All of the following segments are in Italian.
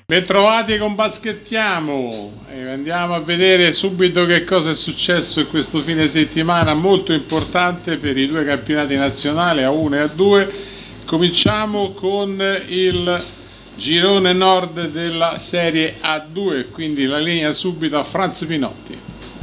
Bentrovati con Baschettiamo e andiamo a vedere subito che cosa è successo in questo fine settimana molto importante per i due campionati nazionali A1 e A2. Cominciamo con il girone nord della serie A2, quindi la linea subito a Franz Pinotti.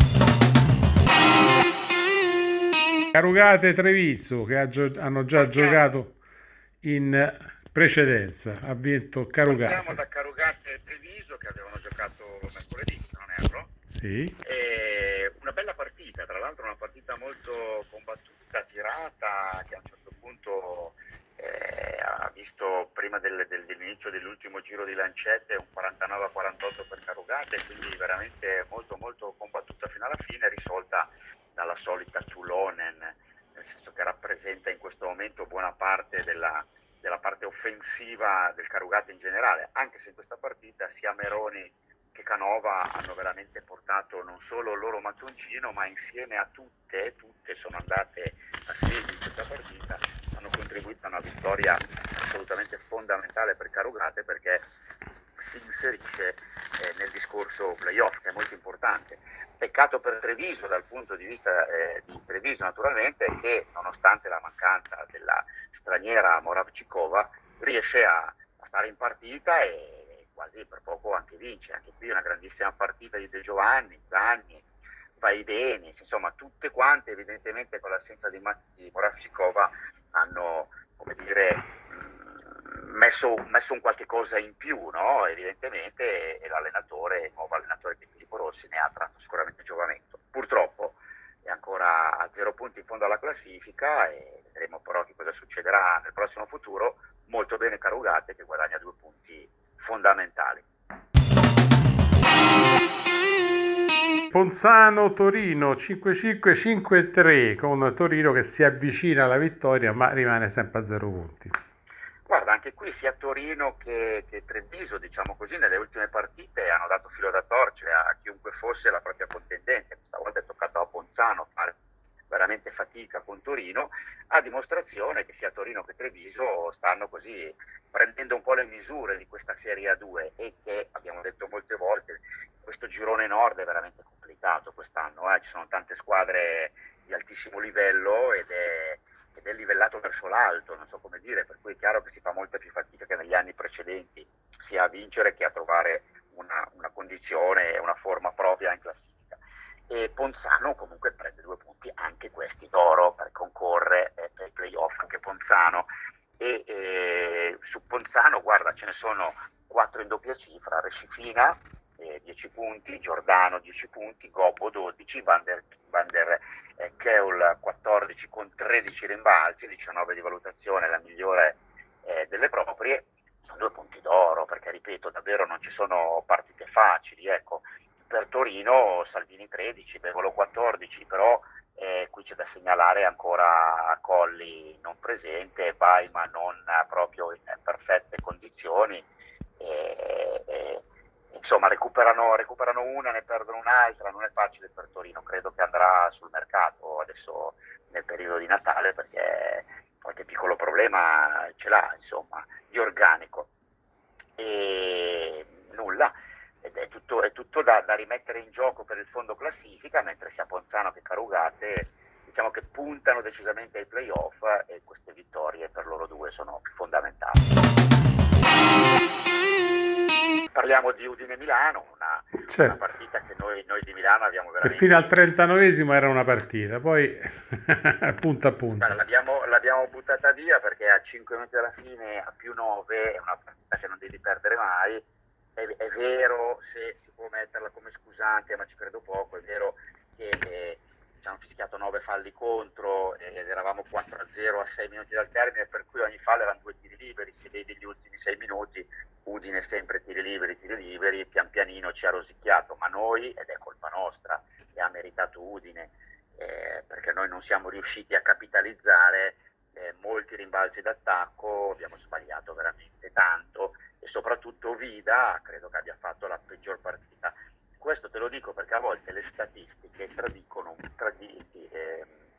Carugate Treviso che hanno già giocato in precedenza, ha vinto Carugate. Partiamo da Carugate e Treviso che avevano giocato mercoledì, se non erro. Sì. Una bella partita, tra l'altro una partita molto combattuta, tirata, che a un certo punto ha visto prima dell'inizio dell'ultimo giro di lancette un 49-48 per Carugate, quindi veramente molto molto combattuta fino alla fine, risolta dalla solita Tulonen, nel senso che rappresenta in questo momento buona parte della parte offensiva del Carugate in generale, anche se in questa partita sia Meroni che Canova hanno veramente portato non solo il loro mattoncino, ma insieme a tutte sono andate a segno in questa partita, hanno contribuito a una vittoria assolutamente fondamentale per Carugate, perché si inserisce nel discorso playoff, che è molto importante. Peccato per Treviso dal punto di vista di Treviso naturalmente, che nonostante la mancanza della straniera Moravcikova riesce a stare in partita e quasi per poco anche vince. Anche qui una grandissima partita di De Giovanni, Zagni, Vaideni, insomma tutte quante evidentemente con l'assenza di Moravcikova hanno, come dire, messo un qualche cosa in più, no? Evidentemente, e l'allenatore, il nuovo allenatore di Filippo Rossi, ne ha tratto sicuramente giovamento. Purtroppo è ancora a 0 punti in fondo alla classifica e vedremo però che cosa succederà nel prossimo futuro. Molto bene Carugate che guadagna 2 punti fondamentali. Ponzano Torino 5-5, 5-3, con Torino che si avvicina alla vittoria ma rimane sempre a 0 punti. Guarda, anche qui sia Torino che Treviso, diciamo così, nelle ultime partite hanno dato filo da torcere a chiunque fosse la propria contendente. Questa volta è toccato a Ponzano fare veramente fatica con Torino, a dimostrazione che sia Torino che Treviso stanno così prendendo un po' le misure di questa Serie A2 e che, abbiamo detto molte volte, questo girone nord è veramente complicato quest'anno, ci sono tante squadre di altissimo livello ed è livellato verso l'alto, non so come dire, per cui è chiaro che si fa molta più fatica che negli anni precedenti, sia a vincere che a trovare una condizione e una forma propria in classifica. E Ponzano comunque prende 2 punti, anche questi d'oro, per concorre per i playoff anche Ponzano. E su Ponzano, guarda, ce ne sono 4 in doppia cifra: Rescifina 10 punti, Giordano 10 punti, Gobbo 12, Van der Keul 14 con 13 rimbalzi, 19 di valutazione, la migliore delle proprie. Sono 2 punti d'oro, perché ripeto, davvero non ci sono partite facili, ecco. Per Torino Salvini 13, Bevolo 14, però qui c'è da segnalare ancora Colli non presente, Baima non proprio in perfette condizioni, insomma recuperano una, ne perdono un'altra, non è facile per Torino, credo che andrà sul mercato adesso nel periodo di Natale, perché qualche piccolo problema ce l'ha, insomma, di organico. E nulla, ed è tutto da rimettere in gioco per il fondo classifica, mentre sia Ponzano che Carugate diciamo che puntano decisamente ai playoff e queste vittorie per loro due sono fondamentali. Parliamo di Udine-Milano, una partita che noi di Milano abbiamo veramente... E fino al 39esimo era una partita, poi punta a punta. L'abbiamo buttata via perché a 5 minuti alla fine, a +9, è una partita che non devi perdere mai. È vero, se si può metterla come scusante, ma ci credo poco, è vero che ci hanno fischiato 9 falli contro ed eravamo 4-0 a 6 minuti dal termine, per cui ogni fallo erano 2 tiri liberi. Se vedi gli ultimi 6 minuti, Udine sempre tiri liberi, pian pianino ci ha rosicchiato, ma noi, ed è colpa nostra, e ha meritato Udine, perché noi non siamo riusciti a capitalizzare molti rimbalzi d'attacco, abbiamo sbagliato veramente tanto e soprattutto Vida credo che abbia fatto la peggior partita. Questo te lo dico perché a volte le statistiche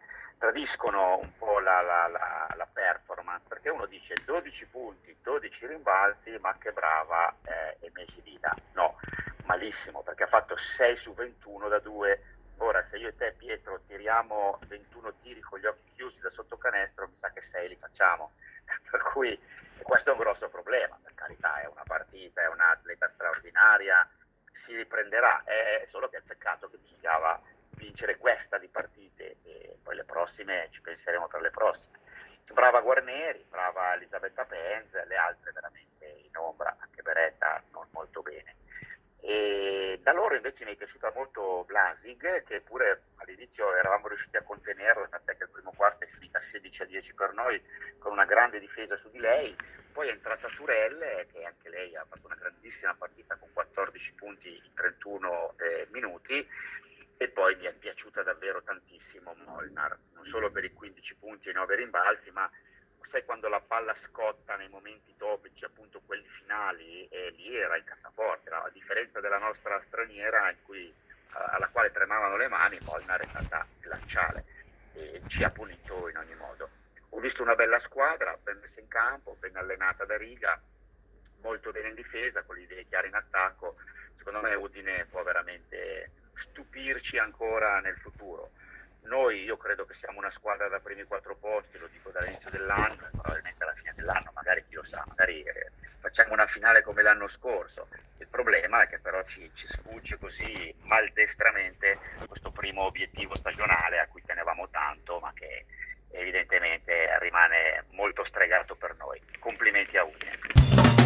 tradiscono un po' la performance, perché uno dice 12 punti, 12 rimbalzi, ma che brava è Mejidina. No, malissimo, perché ha fatto 6 su 21 da 2. Ora, se io e te, Pietro, tiriamo 21 tiri con gli occhi chiusi da sotto canestro, mi sa che 6 li facciamo. Per cui questo è un grosso problema, per carità, è una partita, è un'atleta straordinaria, si riprenderà, è solo che è il peccato che bisognava vincere questa di partite e poi le prossime ci penseremo per le prossime. Brava Guarneri, brava Elisabetta Penz, le altre veramente in ombra, anche Beretta non molto bene. E da loro invece mi è piaciuta molto Blasig, che pure all'inizio eravamo riusciti a contenerla, tant'è che il primo quarto è finita 16-10 per noi, con una grande difesa su di lei. Poi è entrata Turelle, che anche lei ha fatto una grandissima partita con 14 punti in 31 minuti, e poi mi è piaciuta davvero tantissimo Molnar, non solo per i 15 punti e i 9 rimbalzi, ma sai quando la palla scotta nei momenti topici, appunto quelli finali, e lì era in cassaforte, no? A differenza della nostra straniera alla quale tremavano le mani, Molnar è stata glaciale e ci ha punito in ogni modo. Ho visto una bella squadra, ben messa in campo, ben allenata da Riga, molto bene in difesa, con le idee chiare in attacco. Secondo me Udine può veramente stupirci ancora nel futuro. Io credo che siamo una squadra da primi 4 posti, lo dico dall'inizio dell'anno, e probabilmente alla fine dell'anno, magari chi lo sa, magari facciamo una finale come l'anno scorso. Il problema è che però ci sfugge così maldestramente questo primo obiettivo stagionale a cui tenevamo tanto, ma che evidentemente rimane molto stregato per noi. Complimenti a Udine.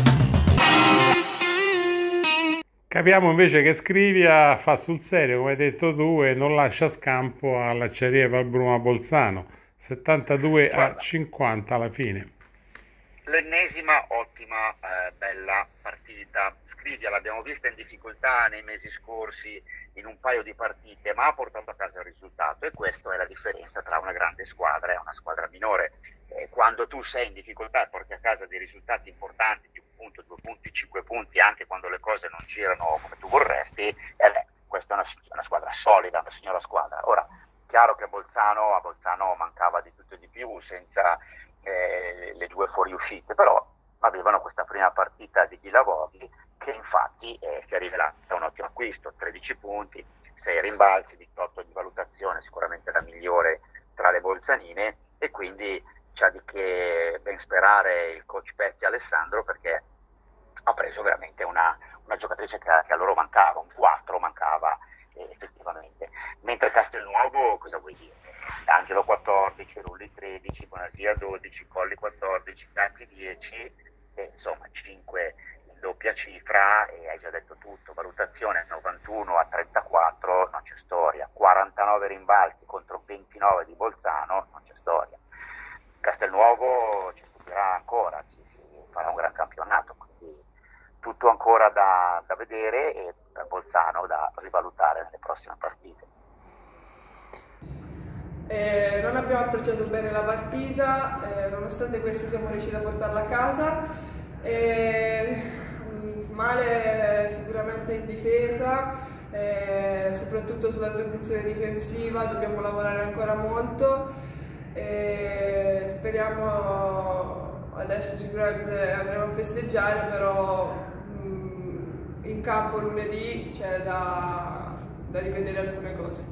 Capiamo invece che Scrivia fa sul serio, come hai detto tu, e non lascia scampo all'Acciaieria Valbruna Bolzano, 72-50 alla fine. L'ennesima ottima, bella partita. Scrivia l'abbiamo vista in difficoltà nei mesi scorsi in un paio di partite, ma ha portato a casa il risultato, e questa è la differenza tra una grande squadra e una squadra minore. Quando tu sei in difficoltà e porti a casa dei risultati importanti di 1 punto, 2 punti, 5 punti, anche quando le cose non girano come tu vorresti, questa è una squadra solida, una signora squadra. Ora, chiaro che a Bolzano mancava di tutto e di più, senza le 2 fuoriuscite, però avevano questa prima partita di Ghilavogli, che infatti si è rivelata un ottimo acquisto, 13 punti, 6 rimbalzi, 18 di valutazione, sicuramente la migliore tra le bolzanine, e quindi c'ha di che ben sperare il coach Pezzi Alessandro, perché ha preso veramente una giocatrice che a loro mancava, un 4 mancava effettivamente. Mentre Castelnuovo, cosa vuoi dire? Angelo 14, Rulli 13, Bonasia 12, Colli 14, Cazzi 10, insomma 5 in doppia cifra, e hai già detto tutto. Valutazione 91 a 34, non c'è storia. 49 rimbalzi contro 29 di Bolzano, non c'è storia. Castelnuovo ci stupirà ancora, si farà un gran campionato, quindi tutto ancora da vedere, e Bolzano da rivalutare nelle prossime partite. Non abbiamo approcciato bene la partita, nonostante questo siamo riusciti a portarla a casa. Male sicuramente in difesa, soprattutto sulla transizione difensiva dobbiamo lavorare ancora molto. Speriamo, adesso sicuramente andremo a festeggiare, però in campo lunedì c'è da rivedere alcune cose.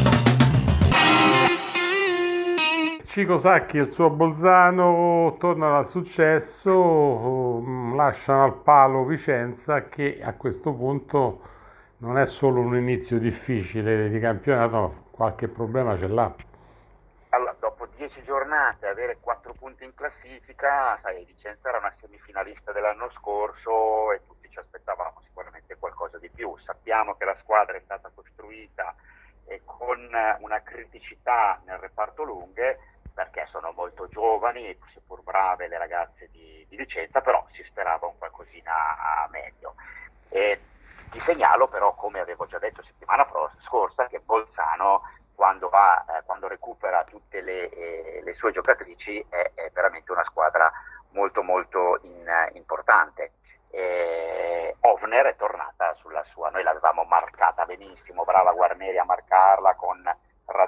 Cico Sacchi e il suo Bolzano tornano al successo, lasciano al palo Vicenza, che a questo punto non è solo un inizio difficile di campionato, ma qualche problema ce l'ha. Allora, dopo 10 giornate avere 4 punti in classifica, sai, Vicenza era una semifinalista dell'anno scorso e tutti ci aspettavamo sicuramente qualcosa di più. Sappiamo che la squadra è stata costruita con una criticità nel reparto lunghe, perché sono molto giovani, seppur brave le ragazze di Vicenza, però si sperava un qualcosina meglio. Ti segnalo però, come avevo già detto settimana scorsa, che Bolzano quando recupera tutte le sue giocatrici è veramente una squadra molto molto importante. Ovner è tornata sulla sua, noi l'avevamo marcata benissimo, brava Guarneri a marcarla con raddoppi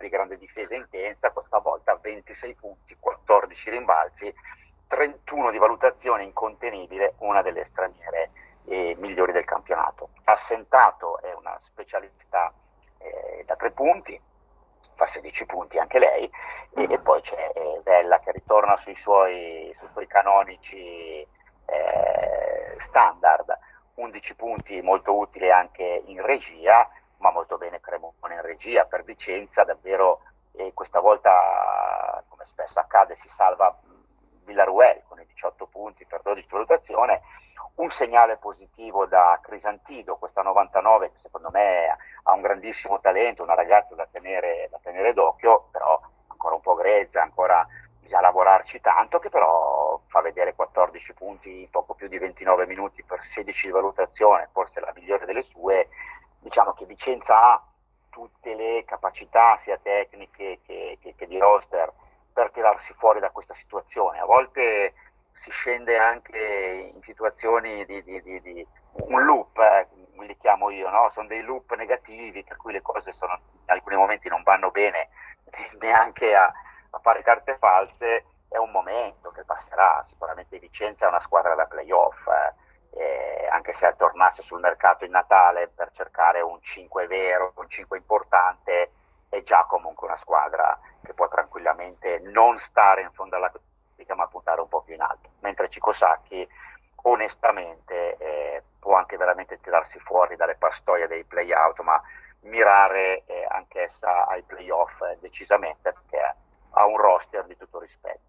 di grande difesa intensa, questa volta 26 punti, 14 rimbalzi, 31 di valutazione incontenibile, una delle straniere migliori del campionato. Assentato è una specialista da 3 punti, fa 16 punti anche lei, e poi c'è Vella che ritorna sui suoi canonici standard, 11 punti molto utile anche in regia, ma molto bene Cremona in regia per Vicenza, davvero questa volta, come spesso accade, si salva Villaruel con i 18 punti per 12 valutazione. Un segnale positivo da Crisantido, questa 99 che secondo me ha un grandissimo talento, una ragazza da tenere d'occhio, però ancora un po' grezza, ancora bisogna lavorarci tanto, che però fa vedere 14 punti in poco più di 29 minuti per 16 di valutazione, forse la migliore delle sue. Diciamo che Vicenza ha tutte le capacità sia tecniche che di roster per tirarsi fuori da questa situazione. A volte si scende anche in situazioni di un loop, li chiamo io, no? Sono dei loop negativi per cui le cose in alcuni momenti non vanno bene neanche a fare carte false. È un momento che passerà, sicuramente Vicenza è una squadra da playoff, anche se tornasse sul mercato in Natale per cercare un 5 vero, un 5 importante, è già comunque una squadra che può tranquillamente non stare in fondo alla classifica ma puntare un po' più in alto, mentre Cicosacchi onestamente può anche veramente tirarsi fuori dalle pastoie dei play-out, ma mirare anch'essa ai play-off decisamente, perché ha un roster di tutto rispetto.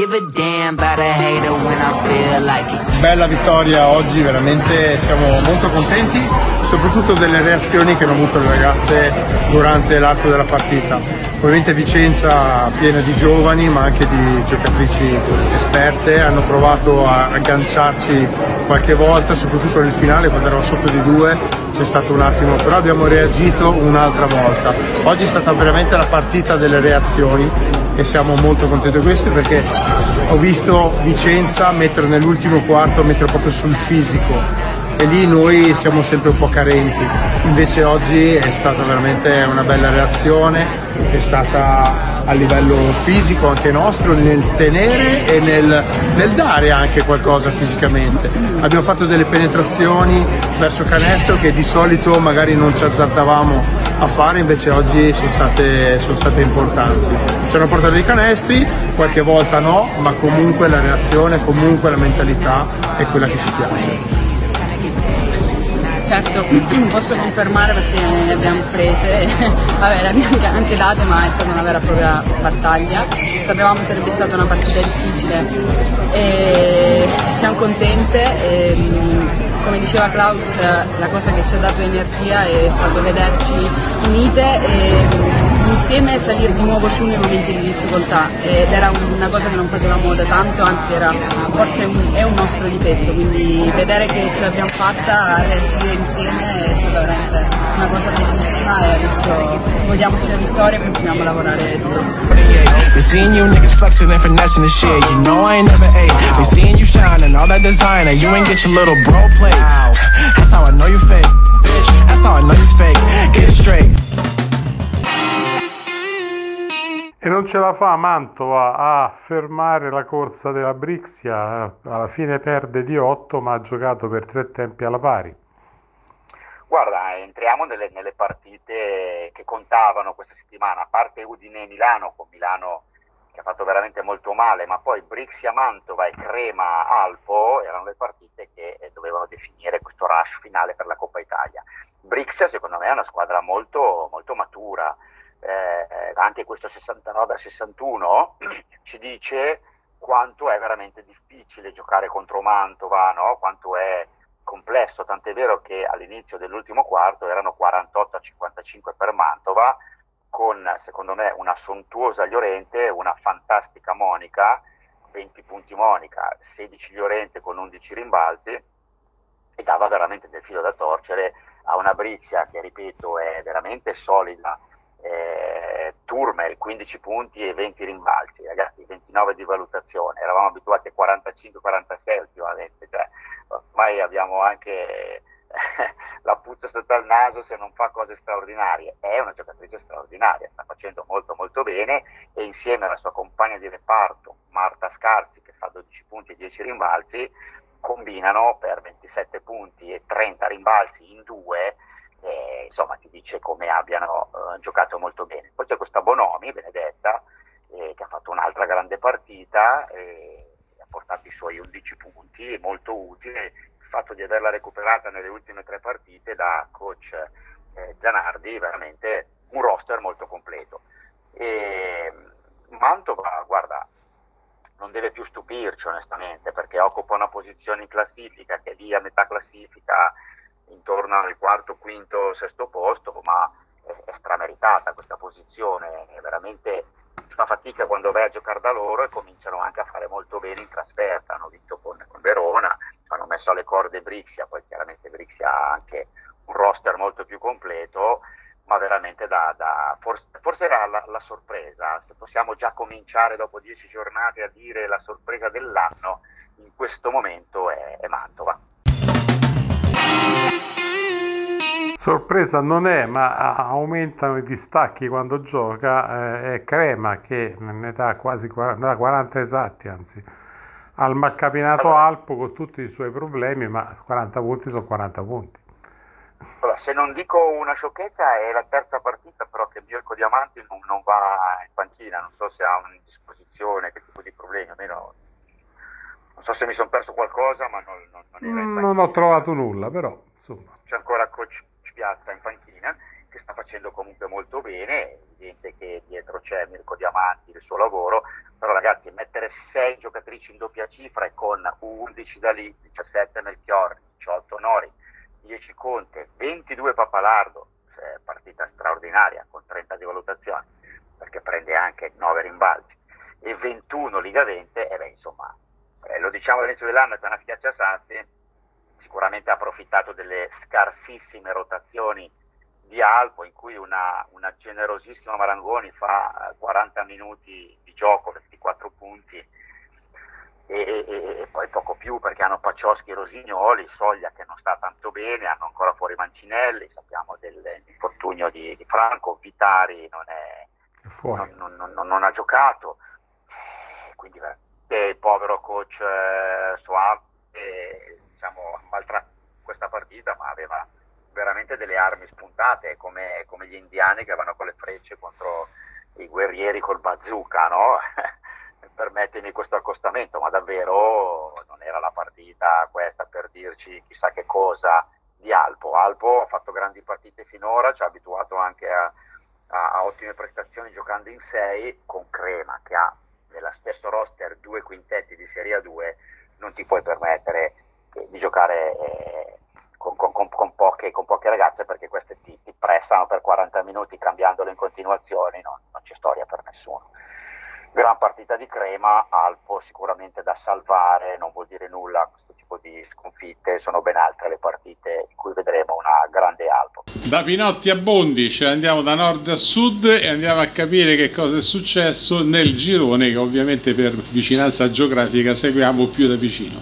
Bella vittoria oggi, veramente siamo molto contenti, soprattutto delle reazioni che hanno avuto le ragazze durante l'arco della partita. Ovviamente Vicenza piena di giovani ma anche di giocatrici esperte, hanno provato a agganciarci qualche volta, soprattutto nel finale quando eravamo sotto di 2 c'è stato un attimo, però abbiamo reagito un'altra volta. Oggi è stata veramente la partita delle reazioni e siamo molto contenti di questo, perché ho visto Vicenza mettere nell'ultimo quarto, mettere proprio sul fisico, e lì noi siamo sempre un po' carenti. Invece oggi è stata veramente una bella reazione, è stata a livello fisico anche nostro, nel tenere e nel dare anche qualcosa fisicamente. Abbiamo fatto delle penetrazioni verso canestro che di solito magari non ci azzardavamo a fare, invece oggi sono state importanti. Ci hanno portato dei canestri, qualche volta no, ma comunque la reazione, comunque la mentalità è quella che ci piace. Certo, posso confermare perché ne abbiamo prese, vabbè, le abbiamo anche date, ma è stata una vera e propria battaglia. Sapevamo sarebbe stata una partita difficile e siamo contente. Come diceva Klaus, la cosa che ci ha dato energia è stato vederci unite e insieme salire di nuovo su nei momenti di difficoltà, ed era una cosa che non facevamo da tanto, anzi forse è un nostro difetto, quindi vedere che ce l'abbiamo fatta a reagire insieme è stata veramente una cosa bellissima, e adesso godiamoci la vittoria e continuiamo a lavorare duro. Been seeing you niggas flexing and finessing the shit. You know I ain't never ate. Been seeing you shining, all that designer. You ain't get your little bro play. That's how I know you fake, bitch. That's how I know you fake. Get it straight. E non ce la fa Mantova a fermare la corsa della Brixia, alla fine perde di 8 ma ha giocato per 3 tempi alla pari. Guarda, entriamo nelle partite che contavano questa settimana, a parte Udine e Milano, con Milano che ha fatto veramente molto male, ma poi Brixia Mantova e Crema Alpo erano le partite che dovevano definire questo rush finale per la Coppa Italia. Brixia secondo me è una squadra molto, molto matura, anche questo 69-61 ci dice quanto è veramente difficile giocare contro Mantova, no? Quanto è complesso, tant'è vero che all'inizio dell'ultimo quarto erano 48-55 per Mantova, con secondo me una sontuosa Llorente, una fantastica Monica, 20 punti Monica, 16 Llorente con 11 rimbalzi, e dava veramente del filo da torcere a una Brixia che, ripeto, è veramente solida. Turmel 15 punti e 20 rimbalzi, ragazzi, 29 di valutazione, eravamo abituati a 45-46 ultimamente, cioè ormai abbiamo anche la puzza sotto al naso se non fa cose straordinarie. È una giocatrice straordinaria, sta facendo molto molto bene, e insieme alla sua compagna di reparto Marta Scarsi, che fa 12 punti e 10 rimbalzi, combinano per 27 punti e 30 rimbalzi in due. Insomma, ti dice come abbiano giocato molto bene. Poi c'è questa Bonomi, Benedetta, che ha fatto un'altra grande partita, ha portato i suoi 11 punti, molto utile. Il fatto di averla recuperata nelle ultime 3 partite da coach Zanardi, veramente un roster molto completo. Mantova, guarda, non deve più stupirci onestamente, perché occupa una posizione in classifica che è lì a metà classifica, intorno al quarto, quinto, sesto posto, ma è strameritata questa posizione. È veramente, fa fatica quando vai a giocare da loro, e cominciano anche a fare molto bene in trasferta. Hanno vinto con Verona, hanno messo alle corde Brixia, poi chiaramente Brixia ha anche un roster molto più completo, ma veramente forse era la sorpresa. Se possiamo già cominciare dopo 10 giornate a dire la sorpresa dell'anno, in questo momento è Mantova. Sorpresa non è, ma aumentano i distacchi quando gioca. È Crema che ne dà quasi 40 esatti, anzi, al malcapinato Alpo con tutti i suoi problemi, ma 40 punti sono 40 punti. Allora, se non dico una sciocchezza, è la terza partita però che Mirko Diamanti non va in panchina. Non so se ha un'indisposizione, che tipo di problemi, almeno non so se mi sono perso qualcosa, ma non era in panchina. Non ho trovato nulla, però insomma. C'è ancora coach Piazza in panchina, che sta facendo comunque molto bene. È evidente che dietro c'è Mirko Diamanti, il suo lavoro, però ragazzi, mettere 6 giocatrici in doppia cifra, e con 11 da lì, 17 Melchiorri, 18 Nori, 10 Conte, 22 Pappalardo, partita straordinaria con 30 di valutazione, perché prende anche 9 rimbalzi, e 21 Ligavente, insomma, lo diciamo all'inizio dell'anno, che è una schiacciasassi. Sicuramente ha approfittato delle scarsissime rotazioni di Alpo, in cui una generosissima Marangoni fa 40 minuti di gioco, 24 punti, e poi poco più, perché hanno Paccioschi e Rosignoli, Soglia che non sta tanto bene, hanno ancora fuori Mancinelli, sappiamo dell'infortunio di Franco, Vitari non ha giocato, quindi il povero coach Soave, diciamo, maltrattato questa partita, ma aveva veramente delle armi spuntate, come gli indiani che vanno con le frecce contro i guerrieri col bazooka, no? Permettimi questo accostamento, ma davvero non era la partita questa per dirci chissà che cosa di Alpo. Alpo ha fatto grandi partite finora, ci ha abituato anche a ottime prestazioni giocando in 6, con Crema che ha nello stesso roster 2 quintetti di Serie A2. Non ti puoi permettere di giocare con poche ragazze, perché queste ti pressano per 40 minuti cambiandole in continuazione, non c'è storia per nessuno. Gran partita di Crema, Alpo sicuramente da salvare, non vuol dire nulla questo tipo di sconfitte, sono ben altre le partite in cui vedremo una grande Alpo. Da Pinotti a Bondi, cioè andiamo da nord a sud e andiamo a capire che cosa è successo nel girone, che ovviamente per vicinanza geografica seguiamo più da vicino.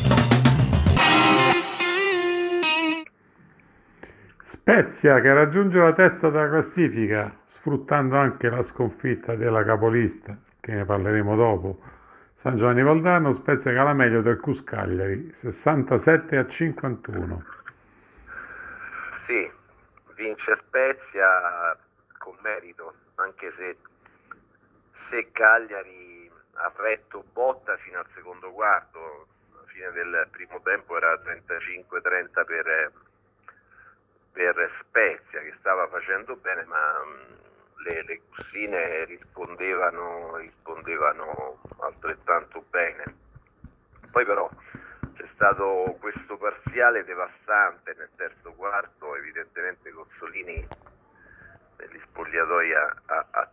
Spezia che raggiunge la testa della classifica, sfruttando anche la sconfitta della capolista, che ne parleremo dopo. San Giovanni Valdarno, Spezia che ha la meglio del Cus Cagliari, 67-51. Sì, vince Spezia con merito, anche se Cagliari ha retto botta fino al secondo quarto. Alla fine del primo tempo era 35-30 per Spezia, che stava facendo bene, ma le cussine rispondevano altrettanto bene. Poi però c'è stato questo parziale devastante nel terzo quarto. Evidentemente Cossolini negli spogliatoi ha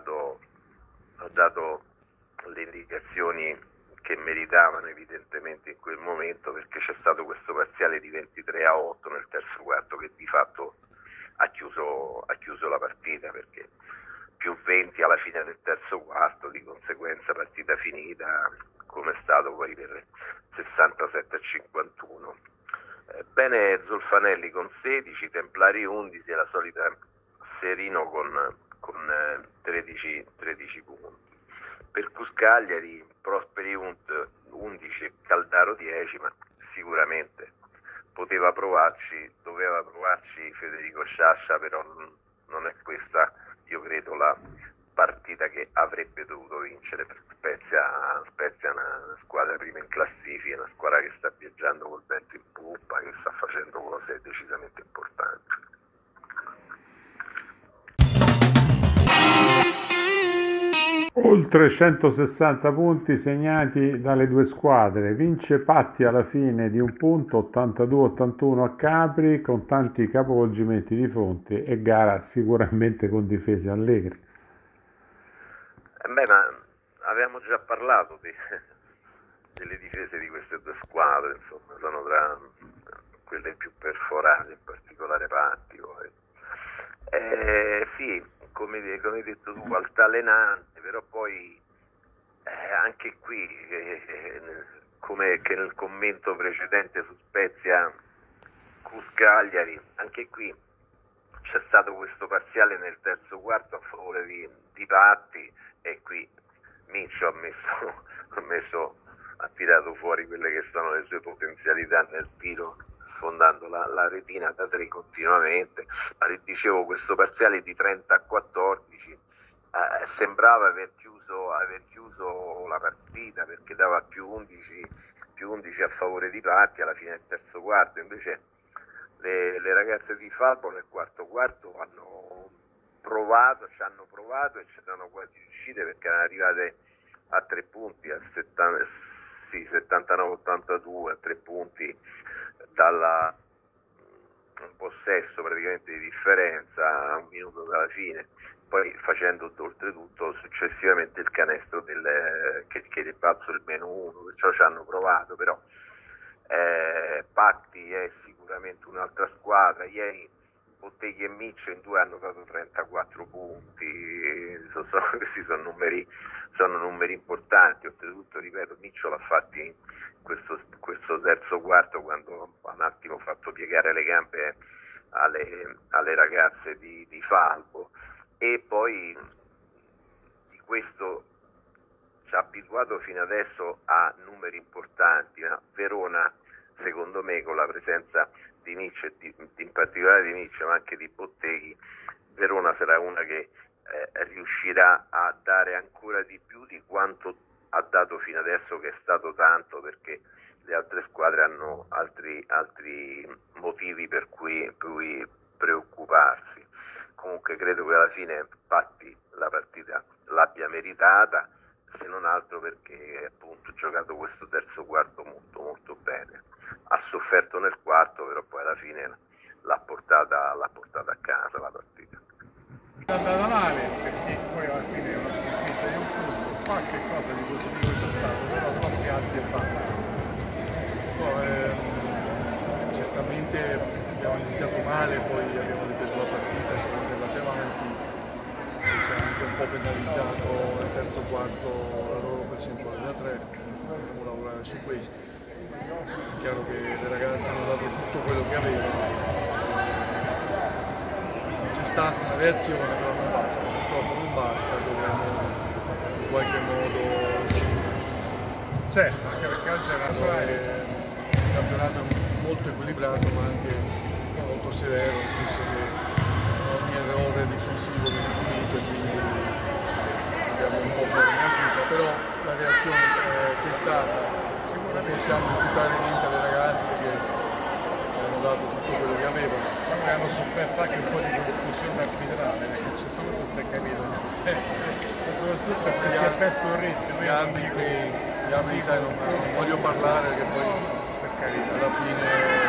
dato le indicazioni che meritavano evidentemente in quel momento, perché c'è stato questo parziale di 23-8 nel terzo quarto che di fatto ha chiuso la partita, perché più 20 alla fine del terzo quarto, di conseguenza partita finita, come è stato poi per 67-51. Bene Zolfanelli con 16, Templari 11 e la solita Serino con 13 punti. Per Cuscagliari, Prosperi 11, Caldaro 10, ma sicuramente poteva provarci, doveva provarci Federico Sciascia, però non è questa, io credo, la partita che avrebbe dovuto vincere. Per Spezia è una squadra prima in classifica, una squadra che sta viaggiando col vento in poppa, che sta facendo cose decisamente importanti. Oltre 160 punti segnati dalle due squadre, vince Patti alla fine di un punto, 82-81 a Capri, con tanti capovolgimenti di fronte e gara sicuramente con difese allegre. Ma avevamo già parlato delle difese di queste due squadre, insomma, sono tra quelle più perforate, in particolare Patti. Sì, come hai detto tu, altalenante, però poi anche qui, come che nel commento precedente su Spezia Cuscagliari, anche qui c'è stato questo parziale nel terzo quarto a favore di Patti, e qui Miccio ha tirato fuori quelle che sono le sue potenzialità nel tiro, sfondando la retina da 3 continuamente. Dicevo, questo parziale di 30-14 sembrava aver chiuso la partita, perché dava più 11 a favore di Patti alla fine del terzo quarto. Invece le ragazze di Falbo nel quarto quarto ci hanno provato e ci erano quasi riuscite, perché erano arrivate a 3 punti, a 79-82, a 3 punti dal possesso praticamente di differenza a un minuto dalla fine, poi facendo oltretutto successivamente il canestro che è balzo il -1, perciò ci hanno provato. Però Patti è sicuramente un'altra squadra. Ieri Botteghi e Miccio in due hanno dato 34 punti, questi sono numeri importanti. Oltretutto, ripeto, Miccio l'ha fatti questo terzo quarto, quando ha un attimo fatto piegare le gambe alle ragazze di Falbo, e poi di questo ci ha abituato fino adesso a numeri importanti. Verona, secondo me, con la presenza di Miccio, in particolare di Miccio, ma anche di Botteghi, Verona sarà una che riuscirà a dare ancora di più di quanto ha dato fino adesso, che è stato tanto, perché le altre squadre hanno altri motivi per cui preoccuparsi. Comunque credo che alla fine Patti la partita l'abbia meritata, se non altro perché appunto ha giocato questo terzo quarto molto molto bene. Ha sofferto nel quarto, però poi alla fine l'ha portata a casa la partita. È andata male, perché poi alla fine è una sconfitta di un punto, qualche cosa di positivo c'è stato, però troppi alti e bassi. Certamente abbiamo iniziato male, poi abbiamo ripreso la partita, siamo andati avanti, ci hanno anche un po' penalizzato nel terzo quarto la loro percentuale da 3, dobbiamo lavorare su questo. È chiaro che le ragazze hanno dato tutto quello che avevano. C'è stata una reazione, però non basta, purtroppo non basta, dobbiamo in qualche modo uscire. Certo, anche perché oggi è un campionato molto equilibrato, ma anche molto severo, nel senso che ogni errore difensivo viene punito, e quindi abbiamo un po' fuori partita, però la reazione c'è stata. Non possiamo imputare niente alle ragazze che hanno dato tutto quello che avevano. Diciamo che hanno sofferto anche un po' di confusione arbitrale, perché a un certo punto non si è capito niente. Soprattutto perché si è perso il ritmo. Gli anni, sai, non voglio parlare, perché poi per carità alla fine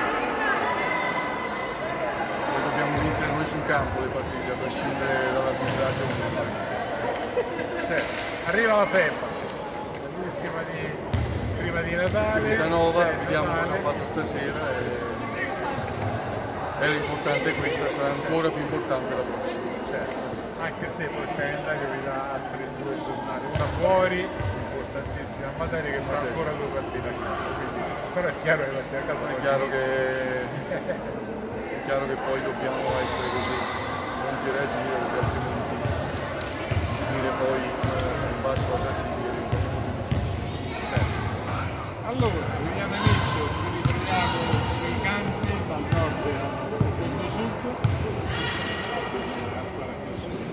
dobbiamo vincere noi sul campo le partite, a prescindere dall'arbitraggio. Certo, arriva la FEPA, l'ultima prima di Natale, Civitanova, vediamo cosa ha fatto stasera, e l'importante è questa, sarà ancora più importante la prossima. Certo, anche se poi il calendario vi dà altre 2 giornate, una fuori, tantissima materia che fa ancora 2 partite a casa, quindi, però è chiaro che partire a casa È chiaro che poi dobbiamo essere così pronti a reagire, perché altrimenti finire poi in basso alla classifica diventa molto più difficile. Allora, Liliana Miccio, vi ritroviamo sui campi dal nord al profondo sud. Questa è la squadra più a sud.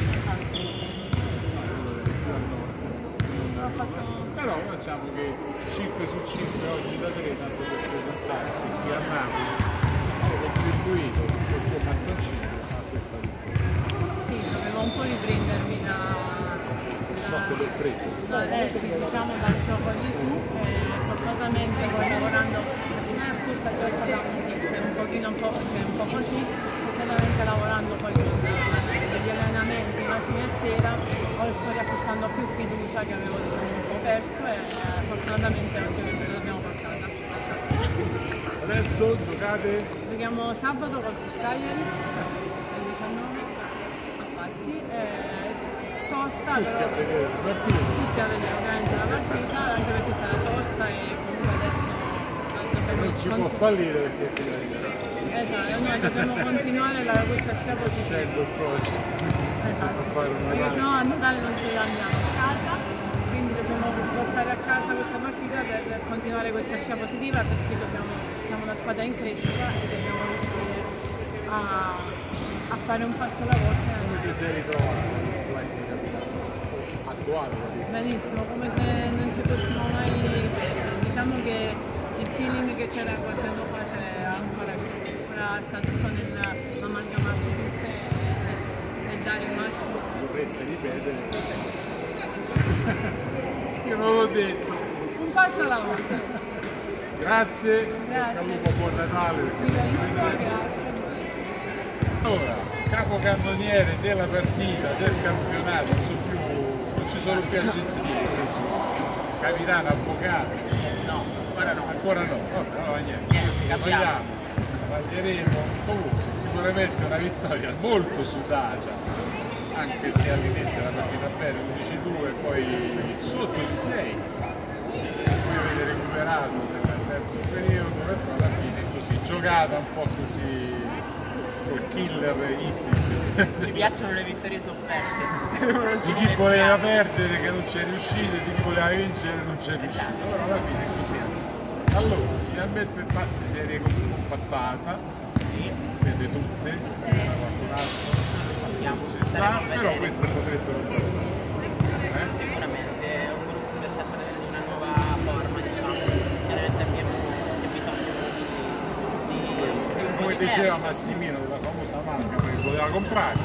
Però facciamo che 5 su 5 oggi da 3, tanto per presentarsi qui a Napoli, hanno contribuito con mattoncino a questa vittoria. Sì, dovevo un po' riprendermi Il shock del freddo. sì, diciamo dal gioco di su, fortunatamente poi lavorando la settimana scorsa è già stata un po' così, fortunatamente lavorando poi con degli allenamenti mattina e sera sto riacquistando più fiducia che avevo un po' perso e fortunatamente oggi ce l'abbiamo portata. Adesso giocate? Giochiamo sabato contro Cagliari alle 19 a Fatti. Tosta, Tutti a vedere la partita. Tutti a vedere ovviamente la partita, anche perché sarà tosta e comunque adesso dobbiamo Non si può fallire perché ti arriverà. Esatto, noi dobbiamo continuare questa scia positiva. Scendo il coach. Esatto. Fare un Perché Natale. sennò a Natale non ce l'andiamo a casa, quindi dobbiamo portare a casa questa partita per continuare questa scia positiva, perché siamo una squadra in crescita e dobbiamo riuscire a fare un passo alla volta. Come ti sei ritrovato l'ex capitano? Attuale capitano? Benissimo, come se non ci fossimo mai persi. Diciamo che il feeling che c'era qualche anno fa c'è ancora qui. Ora sta tutto nell'amalgamarci tutte e dare il massimo. Vorreste ripetere? Io non l'ho detto. Un passo alla volta. Grazie. Grazie. Buon Natale perché non ci vediamo. Grazie. Allora, capocannoniere della partita, del campionato, non ci sono più aggettivi, capitano, avvocato. No, ancora no. Ancora no, vabbè, allora niente, taglieremo. Comunque sicuramente una vittoria molto sudata, anche se all'inizio la partita bene, 11-2, poi sotto di 6, poi avete recuperato nel terzo periodo e poi alla fine così, giocata un po' così col killer instinct. Ci piacciono le vittorie sofferte. Di chi voleva perdere che non c'è riuscito, di chi voleva vincere non c'è riuscito. Allora alla fine è così. Allora, finalmente il parte si è ricompattata, siete tutte, qualcun altro Non lo sappiamo, si sa, però queste potrebbero bastare. Sicuramente è un gruppo che sta prendendo una nuova forma, diciamo. Chiaramente abbiamo bisogno di Come diceva Massimino della famosa marca che voleva comprare,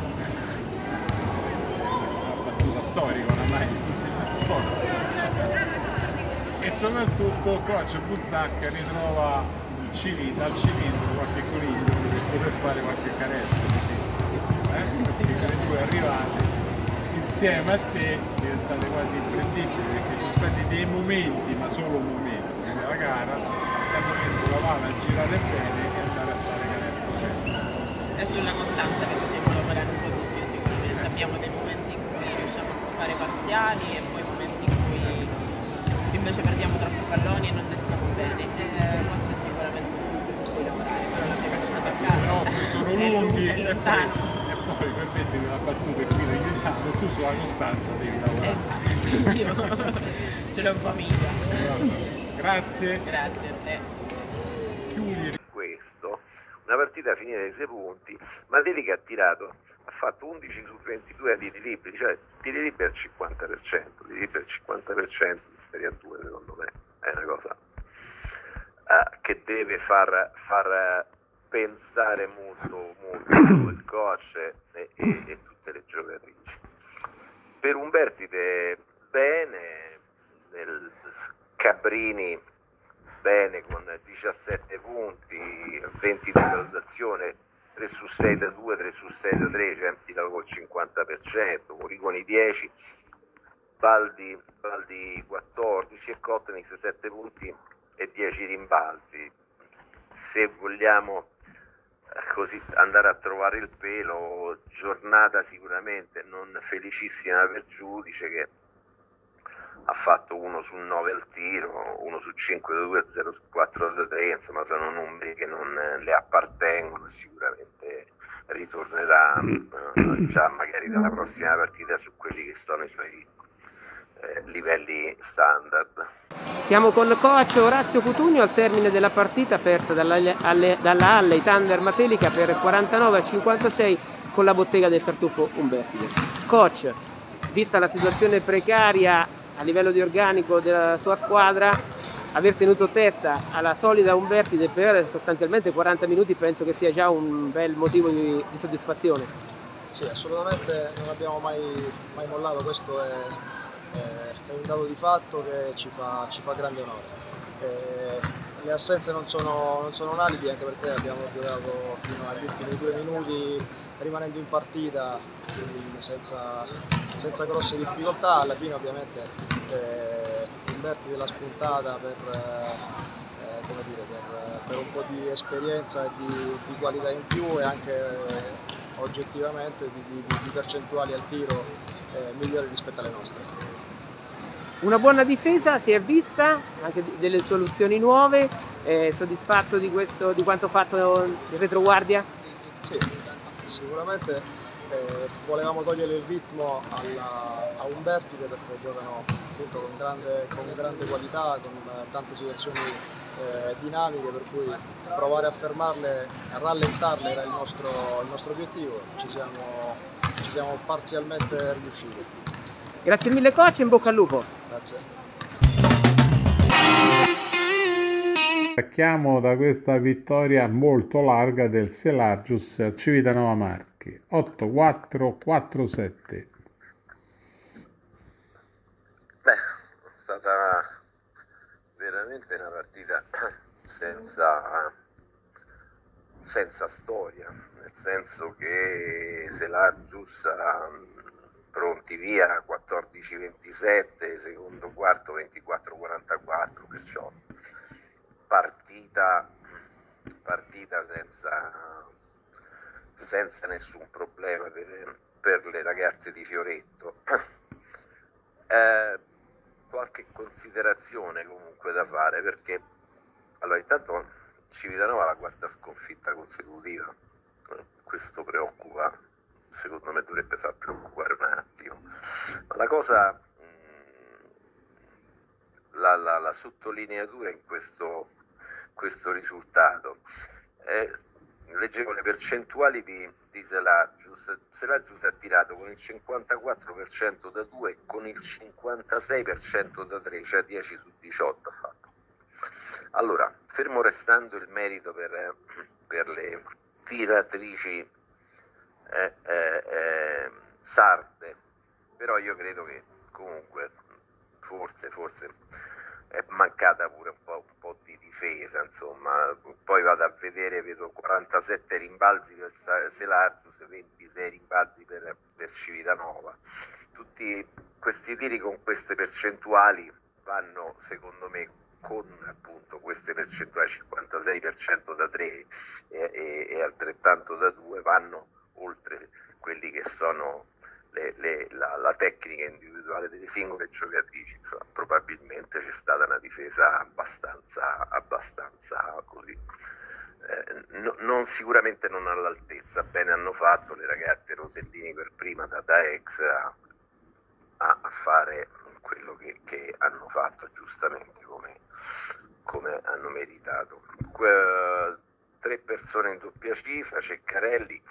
una battuta storica oramai in tutti gli sport. E soprattutto coach Buzzacca ritrova dal cilindro qualche coniglio per poter fare qualche canestro così. Perché le due arrivate insieme a te diventate quasi imprendibili, perché ci sono stati dei momenti, ma solo momenti nella gara che hanno messo la palla a girare bene e andare a fare canestro. è sulla costanza che dobbiamo lavorare un po' di più sicuramente. Abbiamo dei momenti in cui riusciamo a fare parziali e poi momenti in cui invece perdiamo troppi palloni e non gestiamo bene. Questo è sicuramente un punto su cui lavorare, però l'abbiamo lasciato a casa. No, sono lunghi è lontano. e poi permettimi una battuta qui la chiudiamo, tu sulla costanza devi lavorare. Io ce l'ho in famiglia. Grazie. Grazie a te. Chiudi. Questo, una partita finita ai 6 punti, Madeli che ha fatto 11 su 22 a tiri liberi, cioè tiri liberi al 50%, tiri liberi al 50% di Serie A2 secondo me è una cosa che deve far pensare molto il coach e tutte le giocatrici. Per Umbertide bene, nel Cabrini bene con 17 punti, 20 di valutazione, 3 su 6 da 2, 3 su 6 da 3, Gentila col 50%, Moriconi 10, Baldi 14 e Cottenix 7 punti e 10 rimbalzi. Se vogliamo così andare a trovare il pelo, giornata sicuramente non felicissima per Giudice che ha fatto 1 su 9 al tiro, 1 su 5 da 2, 0 su 4 da 3, insomma sono numeri che non le appartengono, sicuramente ritornerà già magari dalla prossima partita su quelli che sono i suoi livelli standard. Siamo con il coach Orazio Cutugno al termine della partita persa dalla Alley Thunder Matelica per 49-56 con la bottega del Tartufo Umbertide. Coach, vista la situazione precaria a livello di organico della sua squadra, aver tenuto testa alla solida Umbertide per sostanzialmente 40 minuti penso che sia già un bel motivo di soddisfazione. Sì, assolutamente non abbiamo mai mollato, questo è un dato di fatto che ci fa grande onore. Le assenze non sono un alibi, anche perché abbiamo giocato fino agli ultimi 2 minuti rimanendo in partita, quindi senza grosse difficoltà. Alla fine ovviamente Umbertide l'ha spuntata per un po' di esperienza e di qualità in più e anche oggettivamente di percentuali al tiro migliori rispetto alle nostre. Una buona difesa si è vista, anche delle soluzioni nuove, soddisfatto di quanto fatto in retroguardia? Sì, sicuramente volevamo togliere il ritmo a Umbertide perché giocano appunto con grande qualità, con tante situazioni dinamiche, per cui provare a fermarle, a rallentarle era il nostro obiettivo. Ci siamo parzialmente riusciti. Grazie mille coach e in bocca al lupo. Grazie. Stacchiamo da questa vittoria molto larga del Selargius a Civitanova Marche, 8-4-4-7. Beh, è stata veramente una partita senza storia, nel senso che Selargius pronti via 14-27, secondo quarto 24-44, perciò partita senza nessun problema per le ragazze di Fioretto. Qualche considerazione comunque da fare, perché allora intanto Civitanova ha la 4ª sconfitta consecutiva, questo preoccupa, secondo me dovrebbe far preoccupare un attimo, ma la cosa, la sottolineatura in questo risultato, leggevo le percentuali di Selargius ha tirato con il 54% da 2 e con il 56% da 3, cioè 10 su 18 ha fatto. Allora, fermo restando il merito per le tiratrici sarde, però io credo che comunque forse è mancata pure un po' di difesa, insomma. Poi vado a vedere, vedo 47 rimbalzi per Selargius, 26 rimbalzi per Civitanova. Tutti questi tiri con queste percentuali vanno, secondo me, con appunto queste percentuali, 56% da 3 e altrettanto da 2, vanno oltre quelli che sono la tecnica individuale delle singole giocatrici. Insomma, probabilmente c'è stata una difesa abbastanza così, sicuramente non all'altezza. Bene hanno fatto le ragazze Rosellini per prima da ex a fare quello che hanno fatto giustamente come hanno meritato. 3 persone in doppia cifra, Ceccarelli,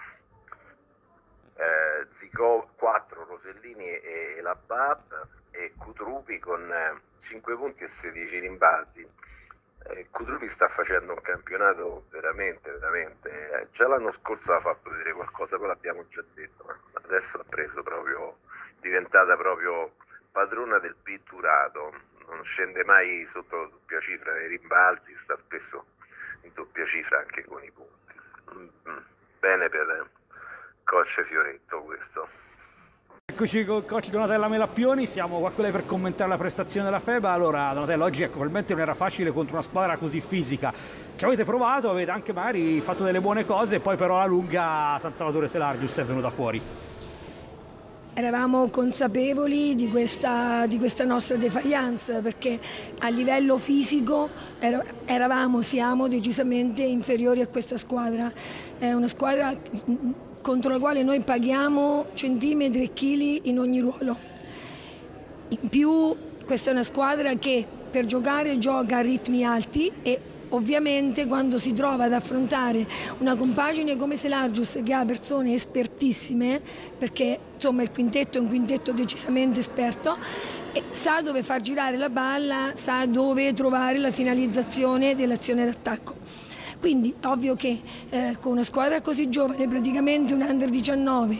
Zicò 4, Rosellini e la Bab, e Cutrupi con 5 punti e 16 rimbalzi. Cutrupi sta facendo un campionato veramente, già l'anno scorso ha fatto vedere qualcosa, poi l'abbiamo già detto, ma adesso ha preso diventata proprio padrona del pitturato, non scende mai sotto la doppia cifra nei rimbalzi, sta spesso in doppia cifra anche con i punti. Bene per coach Fioretto questo. Eccoci con il coach Donatella Melappioni, siamo qua per commentare la prestazione della FEBA. Allora Donatella, oggi probabilmente non era facile contro una squadra così fisica. Ci avete provato, avete anche magari fatto delle buone cose, poi però alla lunga San Salvatore Selargius è venuta fuori. eravamo consapevoli di questa nostra defiance, perché a livello fisico siamo decisamente inferiori a questa squadra. È una squadra contro la quale noi paghiamo centimetri e chili in ogni ruolo. In più questa è una squadra che per giocare gioca a ritmi alti e ovviamente quando si trova ad affrontare una compagine come Selargius, che ha persone espertissime, perché insomma il quintetto è un quintetto decisamente esperto, e sa dove far girare la palla, sa dove trovare la finalizzazione dell'azione d'attacco. Quindi ovvio che con una squadra così giovane, praticamente un under 19,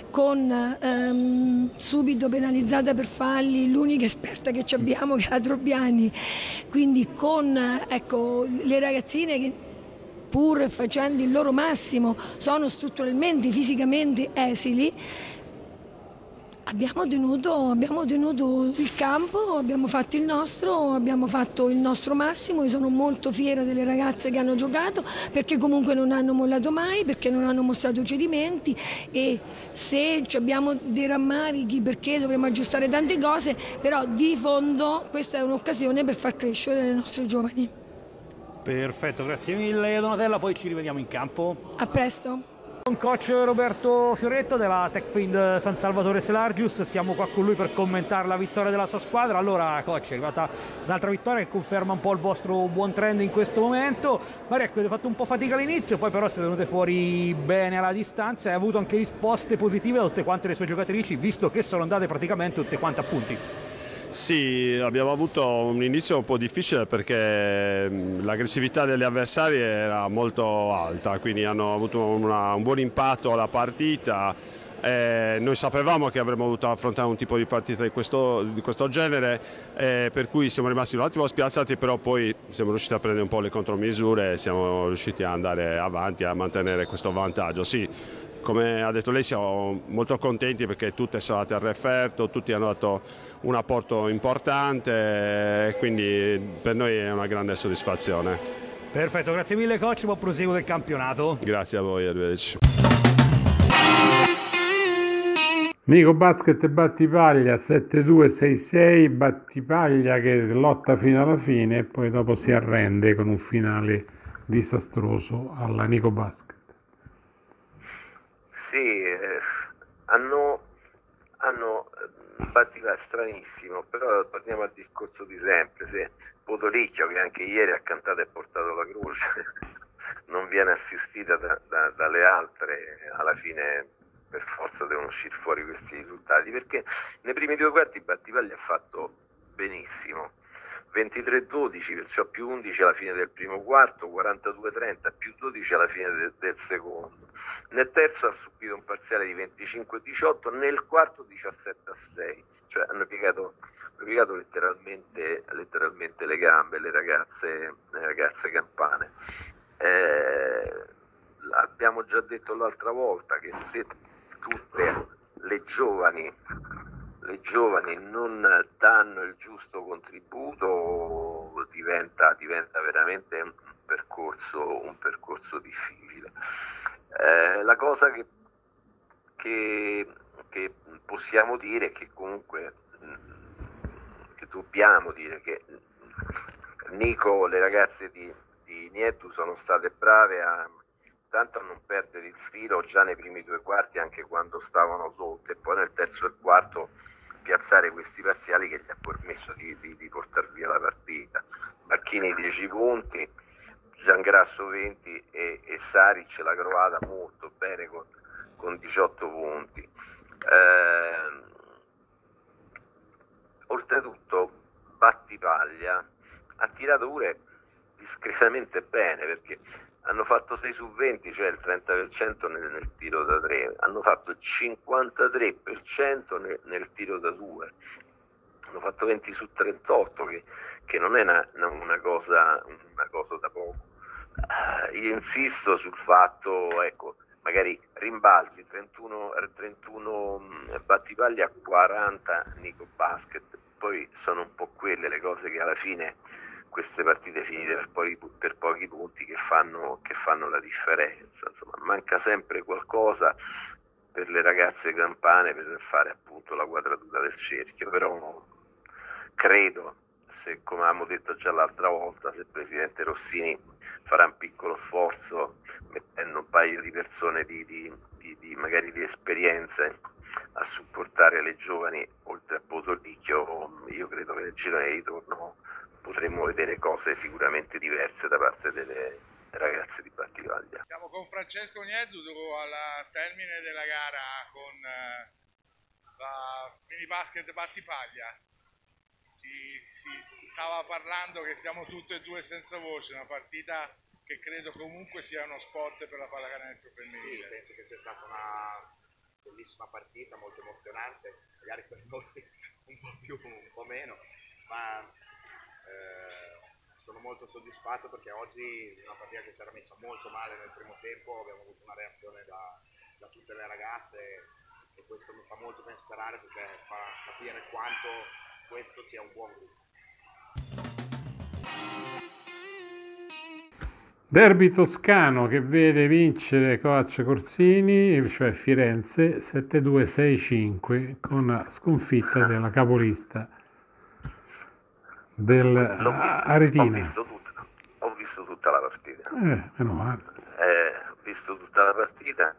con subito penalizzata per falli, l'unica esperta che abbiamo che è la Trobiani, quindi con le ragazzine che pur facendo il loro massimo sono strutturalmente, fisicamente esili, abbiamo tenuto il campo, abbiamo fatto il nostro massimo. Io sono molto fiera delle ragazze che hanno giocato, perché comunque non hanno mollato mai, perché non hanno mostrato cedimenti, e se abbiamo dei rammarichi perché dovremmo aggiustare tante cose, però di fondo questa è un'occasione per far crescere le nostre giovani. Perfetto, grazie mille Donatella, poi ci rivediamo in campo. A presto. Con coach Roberto Fioretto della Techfind San Salvatore Selargius, siamo qua con lui per commentare la vittoria della sua squadra. Allora coach, è arrivata un'altra vittoria che conferma un po' il vostro buon trend in questo momento. Magari avete fatto un po' fatica all'inizio, poi però siete venute fuori bene alla distanza e ha avuto anche risposte positive da tutte quante le sue giocatrici, visto che sono andate praticamente tutte quante a punti. Sì, abbiamo avuto un inizio un po' difficile perché l'aggressività degli avversari era molto alta, quindi hanno avuto un buon impatto alla partita. Noi sapevamo che avremmo dovuto affrontare un tipo di partita di questo genere, per cui siamo rimasti un attimo spiazzati, però poi siamo riusciti a prendere un po' le contromisure e siamo riusciti ad andare avanti, a mantenere questo vantaggio. Sì, come ha detto lei, siamo molto contenti perché tutte sono andate al referto, tutti hanno dato un apporto importante, quindi per noi è una grande soddisfazione. Perfetto, grazie mille coach, buon proseguo del campionato. Grazie a voi, arrivederci. Nico Basket e Battipaglia 7-2-6-6, Battipaglia che lotta fino alla fine e poi dopo si arrende con un finale disastroso alla Nico Basket. Sì, hanno un Battipaglia stranissimo, però torniamo al discorso di sempre. Se Potolicchio, che anche ieri ha cantato e portato la croce, non viene assistita dalle altre, alla fine per forza devono uscire fuori questi risultati, perché nei primi due quarti Battipaglia ha fatto benissimo, 23-12, perciò più 11 alla fine del primo quarto, 42-30, più 12 alla fine del secondo. Nel terzo ha subito un parziale di 25-18, nel quarto 17-6, cioè hanno piegato letteralmente le gambe le ragazze campane. Abbiamo già detto l'altra volta che se tutte le giovani non danno il giusto contributo diventa veramente un percorso difficile. La cosa che possiamo dire è che comunque che dobbiamo dire che Nico, le ragazze di Nieddu sono state brave tanto a non perdere il filo già nei primi due quarti, anche quando stavano sotto, e poi nel terzo e quarto piazzare questi parziali che gli ha permesso di portare via la partita. Marchini 10 punti, Giangrasso 20 e Saric l'ha trovata molto bene con 18 punti. Oltretutto Battipaglia ha tirato pure discretamente bene, perché hanno fatto 6 su 20, cioè il 30% nel tiro da 3, hanno fatto il 53% nel tiro da 2, hanno fatto 20 su 38, che non è una cosa da poco. Io insisto sul fatto, ecco, magari rimbalzi 31 Battipaglia, 40 Nico Basket, poi sono un po' quelle le cose che alla fine queste partite finite per pochi punti che fanno la differenza. Insomma, manca sempre qualcosa per le ragazze campane per fare appunto la quadratura del cerchio, però credo, se come avevamo detto già l'altra volta, se il presidente Rossini farà un piccolo sforzo mettendo un paio di persone magari di esperienze a supportare le giovani oltre a Potolicchio, io credo che nel girone di ritorno potremmo vedere cose sicuramente diverse da parte delle ragazze di Battipaglia. Siamo con Francesco Nieddu al termine della gara con la mini basket Battipaglia. Si stava parlando che siamo tutte e due senza voce, una partita che credo comunque sia uno sport per la pallacanestro femminile. Sì, penso che sia stata una bellissima partita, molto emozionante, magari per molti un po' più, un po' meno, ma sono molto soddisfatto perché oggi una partita che si era messa molto male nel primo tempo, abbiamo avuto una reazione da tutte le ragazze e questo mi fa molto ben sperare perché fa capire quanto questo sia un buon gruppo. Derby toscano che vede vincere Coach Corsini, cioè Firenze, 7-2-6-5 con sconfitta della capolista del Aretina. Ho visto tutta la partita. Meno male. Ho visto tutta la partita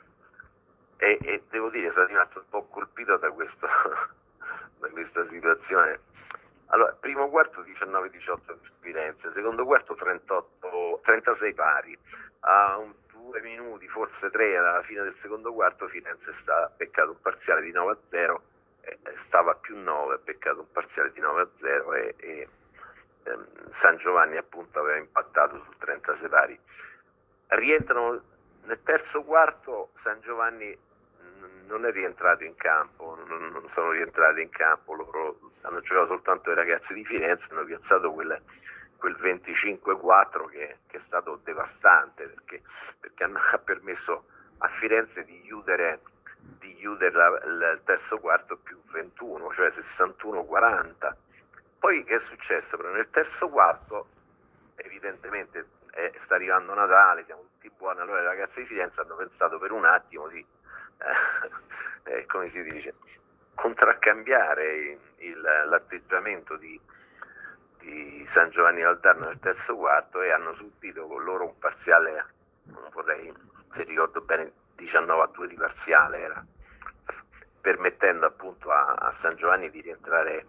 e devo dire sono rimasto un po' colpito da questa situazione. Allora, primo quarto 19-18 per Firenze, secondo quarto 36 pari. A 2 minuti, forse 3 alla fine del secondo quarto, Firenze sta peccato un parziale di 9-0, stava a più 9, ha peccato un parziale di 9-0 e San Giovanni appunto aveva impattato sul 36 pari. Rientrano nel terzo quarto, San Giovanni non è rientrato in campo, non sono rientrati in campo, loro hanno giocato soltanto i ragazzi di Firenze, hanno piazzato quel 25-4 che è stato devastante perché ha permesso a Firenze di chiudere il terzo quarto più 21, cioè 61-40. Poi che è successo? Però nel terzo quarto evidentemente sta arrivando Natale, siamo tutti buoni, allora i ragazzi di Firenze hanno pensato per un attimo di come si dice, contraccambiare l'atteggiamento di San Giovanni Valdarno nel terzo quarto e hanno subito con loro un parziale, non vorrei, se ricordo bene, 19-2 di parziale era, permettendo appunto a San Giovanni di rientrare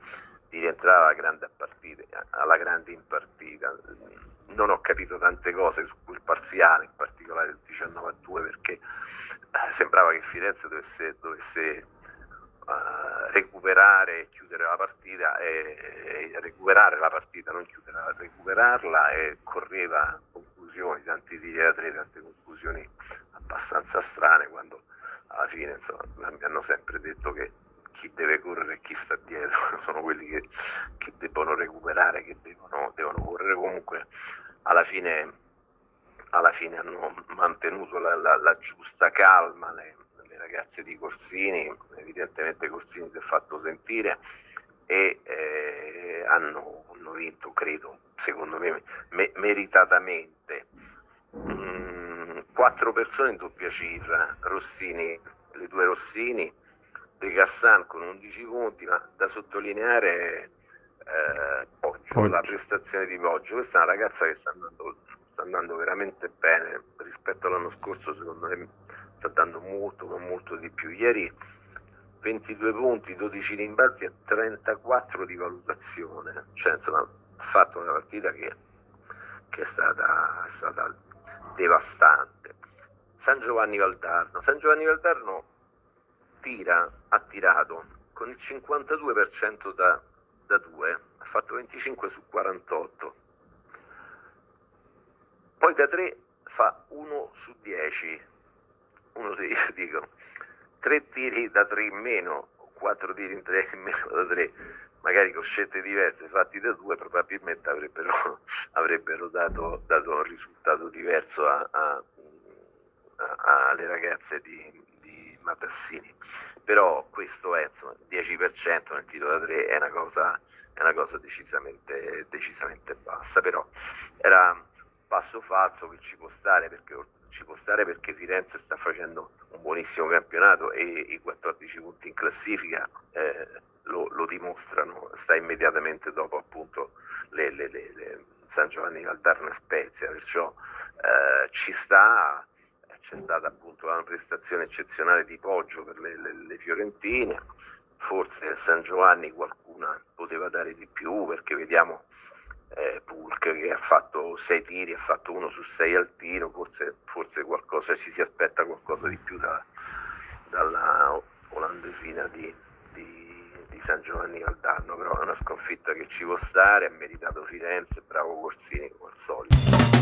alla grande in partita. Non ho capito tante cose su quel parziale, in particolare il 19-2, perché sembrava che Firenze dovesse recuperare e chiudere la partita, e recuperare la partita, non chiuderla, recuperarla, e correva conclusioni, tanti tiri da tre, tante conclusioni abbastanza strane, quando alla fine insomma mi hanno sempre detto che chi deve correre e chi sta dietro sono quelli che debbono recuperare, che devono correre. Comunque alla fine hanno mantenuto la giusta calma le ragazze di Corsini. Evidentemente Corsini si è fatto sentire e hanno vinto, credo, secondo me meritatamente. 4 persone in doppia cifra, Rossini, le due Rossini, De Cassan con 11 punti, ma da sottolineare Poggio, la prestazione di Poggio. Questa è una ragazza che sta andando veramente bene rispetto all'anno scorso, secondo me sta dando molto, ma molto di più. Ieri 22 punti, 12 rimbalzi e 34 di valutazione, cioè insomma ha fatto una partita che è stata devastante. San Giovanni Valdarno ha tirato con il 52% da 2, ha fatto 25 su 48, poi da 3 fa 1 su 10, io dico 3 tiri da 3 in meno, 4 tiri in 3 in meno da 3, magari con scelte diverse fatti da 2 probabilmente avrebbero dato un risultato diverso alle ragazze di Matassini. Però questo è, insomma, 10% nel tiro da 3 è una cosa decisamente bassa, però era un passo falso che ci può stare, perché ci può stare perché Firenze sta facendo un buonissimo campionato e i 14 punti in classifica lo dimostrano, sta immediatamente dopo appunto le San Giovanni Valdarno e Spezia, perciò c'è stata appunto una prestazione eccezionale di Poggio per le fiorentine, forse San Giovanni qualcuna poteva dare di più, perché vediamo Pulk che ha fatto 6 tiri, ha fatto 1 su 6 al tiro, forse qualcosa, ci si aspetta qualcosa di più dalla olandesina di San Giovanni Valdarno, però è una sconfitta che ci può stare, ha meritato Firenze, bravo Corsini come al solito.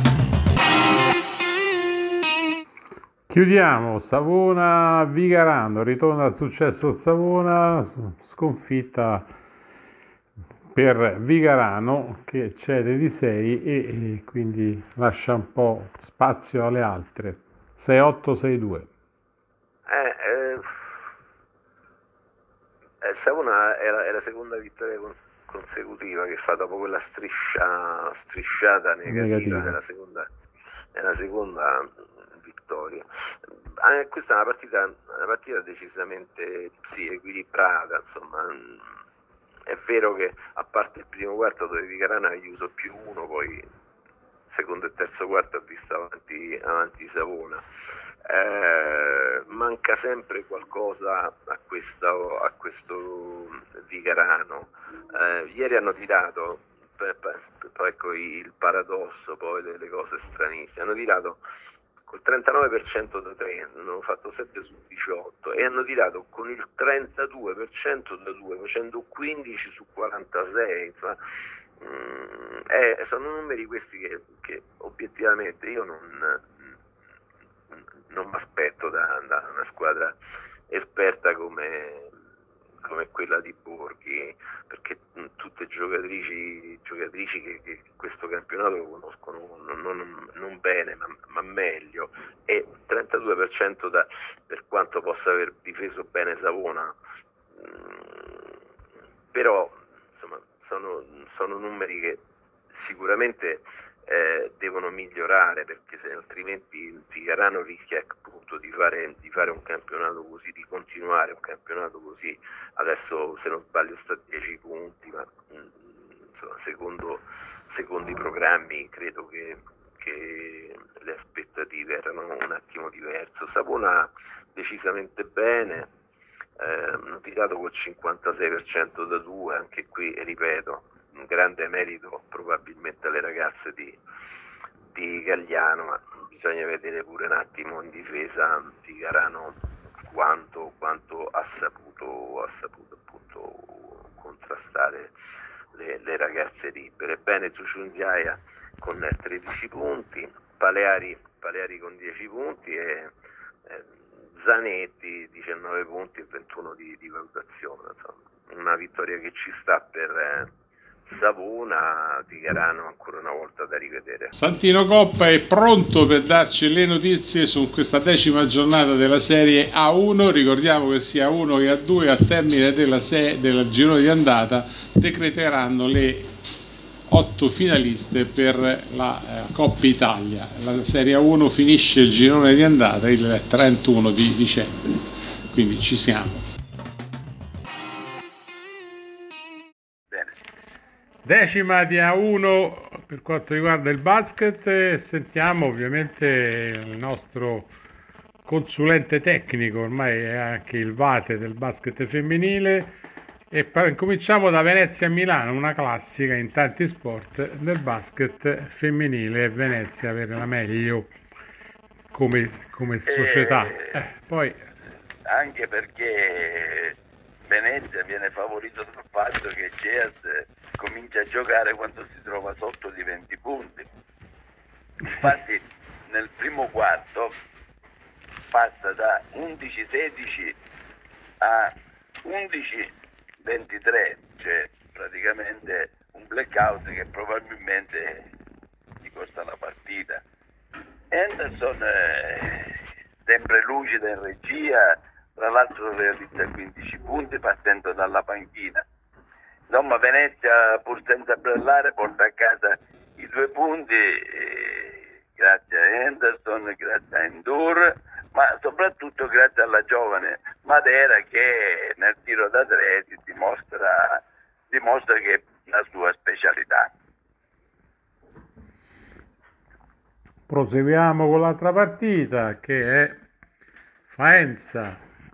Chiudiamo Savona-Vigarano, ritorno al successo il Savona, sconfitta per Vigarano che cede di 6 e quindi lascia un po' spazio alle altre. 6-8, 6-2. Savona è la seconda vittoria consecutiva che fa dopo quella strisciata negativa. È la seconda vittoria. Questa è una partita decisamente equilibrata, insomma. È vero che a parte il primo quarto dove Vigarano ha chiuso +1, poi secondo e terzo quarto ha visto avanti Savona. Manca sempre qualcosa a questo Vigarano. Ieri hanno tirato, poi ecco il paradosso, poi le cose stranissime, hanno tirato col 39% da 3, hanno fatto 7 su 18 e hanno tirato con il 32% da 2, facendo 15 su 46, insomma. Sono numeri questi che obiettivamente io non mi aspetto da una squadra esperta come quella di Borghi, perché tutte giocatrici che questo campionato lo conoscono non bene ma meglio, e 32% per quanto possa aver difeso bene Savona, però insomma sono numeri che sicuramente devono migliorare, perché se altrimenti Vigarano rischia appunto di fare un campionato così, di continuare un campionato così. Adesso, se non sbaglio, sta a 10 punti, ma insomma, secondo i programmi credo che le aspettative erano un attimo diverse. Savona decisamente bene, hanno tirato col 56% da 2, anche qui ripeto, un grande merito probabilmente alle ragazze di Gagliano, ma bisogna vedere pure un attimo in difesa Vigarano quanto ha saputo appunto contrastare le ragazze libere. Bene Zuciunziaia con 13 punti, Paleari con 10 punti e Zanetti 19 punti e 21 di valutazione, insomma. Una vittoria che ci sta per Savona. Vigarano ancora una volta da rivedere. Santino Coppa è pronto per darci le notizie su questa 10ª giornata della Serie A1. Ricordiamo che sia A1 che A2 a termine del girone di andata decreteranno le 8 finaliste per la Coppa Italia. La Serie A1 finisce il girone di andata il 31 di dicembre, quindi ci siamo. Decima di A1 per quanto riguarda il basket. Sentiamo ovviamente il nostro consulente tecnico, ormai è anche il vate del basket femminile, e cominciamo da Venezia-Milano, una classica in tanti sport del basket femminile. Venezia avere la meglio come società, poi anche perché Venezia viene favorito dal fatto che Geas comincia a giocare quando si trova sotto di 20 punti. Infatti nel primo quarto passa da 11-16 a 11-23, cioè praticamente un blackout che probabilmente gli costa la partita. Anderson sempre lucida in regia, tra l'altro realizza 15 punti partendo dalla panchina. Insomma, Venezia, pur senza brillare, porta a casa i 2 punti grazie a Henderson, grazie a Endur, ma soprattutto grazie alla giovane Matera che nel tiro da tre dimostra che è la sua specialità. Proseguiamo con l'altra partita che è Faenza.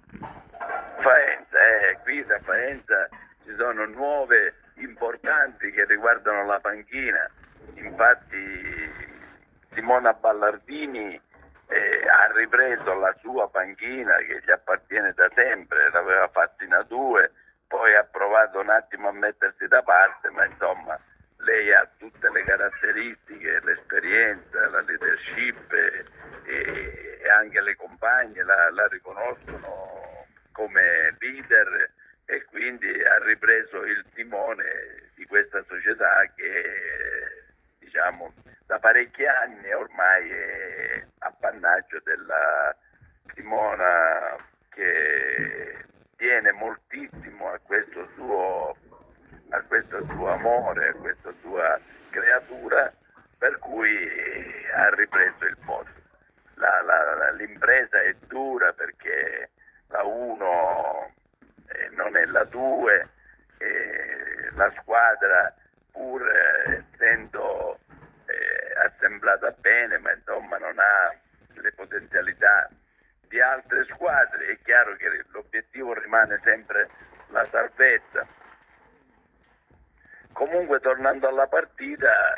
Qui da Faenza ci sono nuove importanti che riguardano la panchina. Infatti Simona Ballardini ha ripreso la sua panchina che gli appartiene da sempre, l'aveva fatta in A2, poi ha provato un attimo a mettersi da parte, ma insomma lei ha tutte le caratteristiche, l'esperienza, la leadership e anche le compagne la riconoscono come leader e quindi ha ripreso il timone di questa società che diciamo da parecchi anni ormai è appannaggio della Simona, che tiene moltissimo a questo suo amore, a questa sua creatura, per cui ha ripreso il posto. L'impresa è dura perché la 1 non è la 2, la squadra pur essendo assemblata bene, ma insomma non ha le potenzialità di altre squadre. È chiaro che l'obiettivo rimane sempre la salvezza. Comunque, tornando alla partita,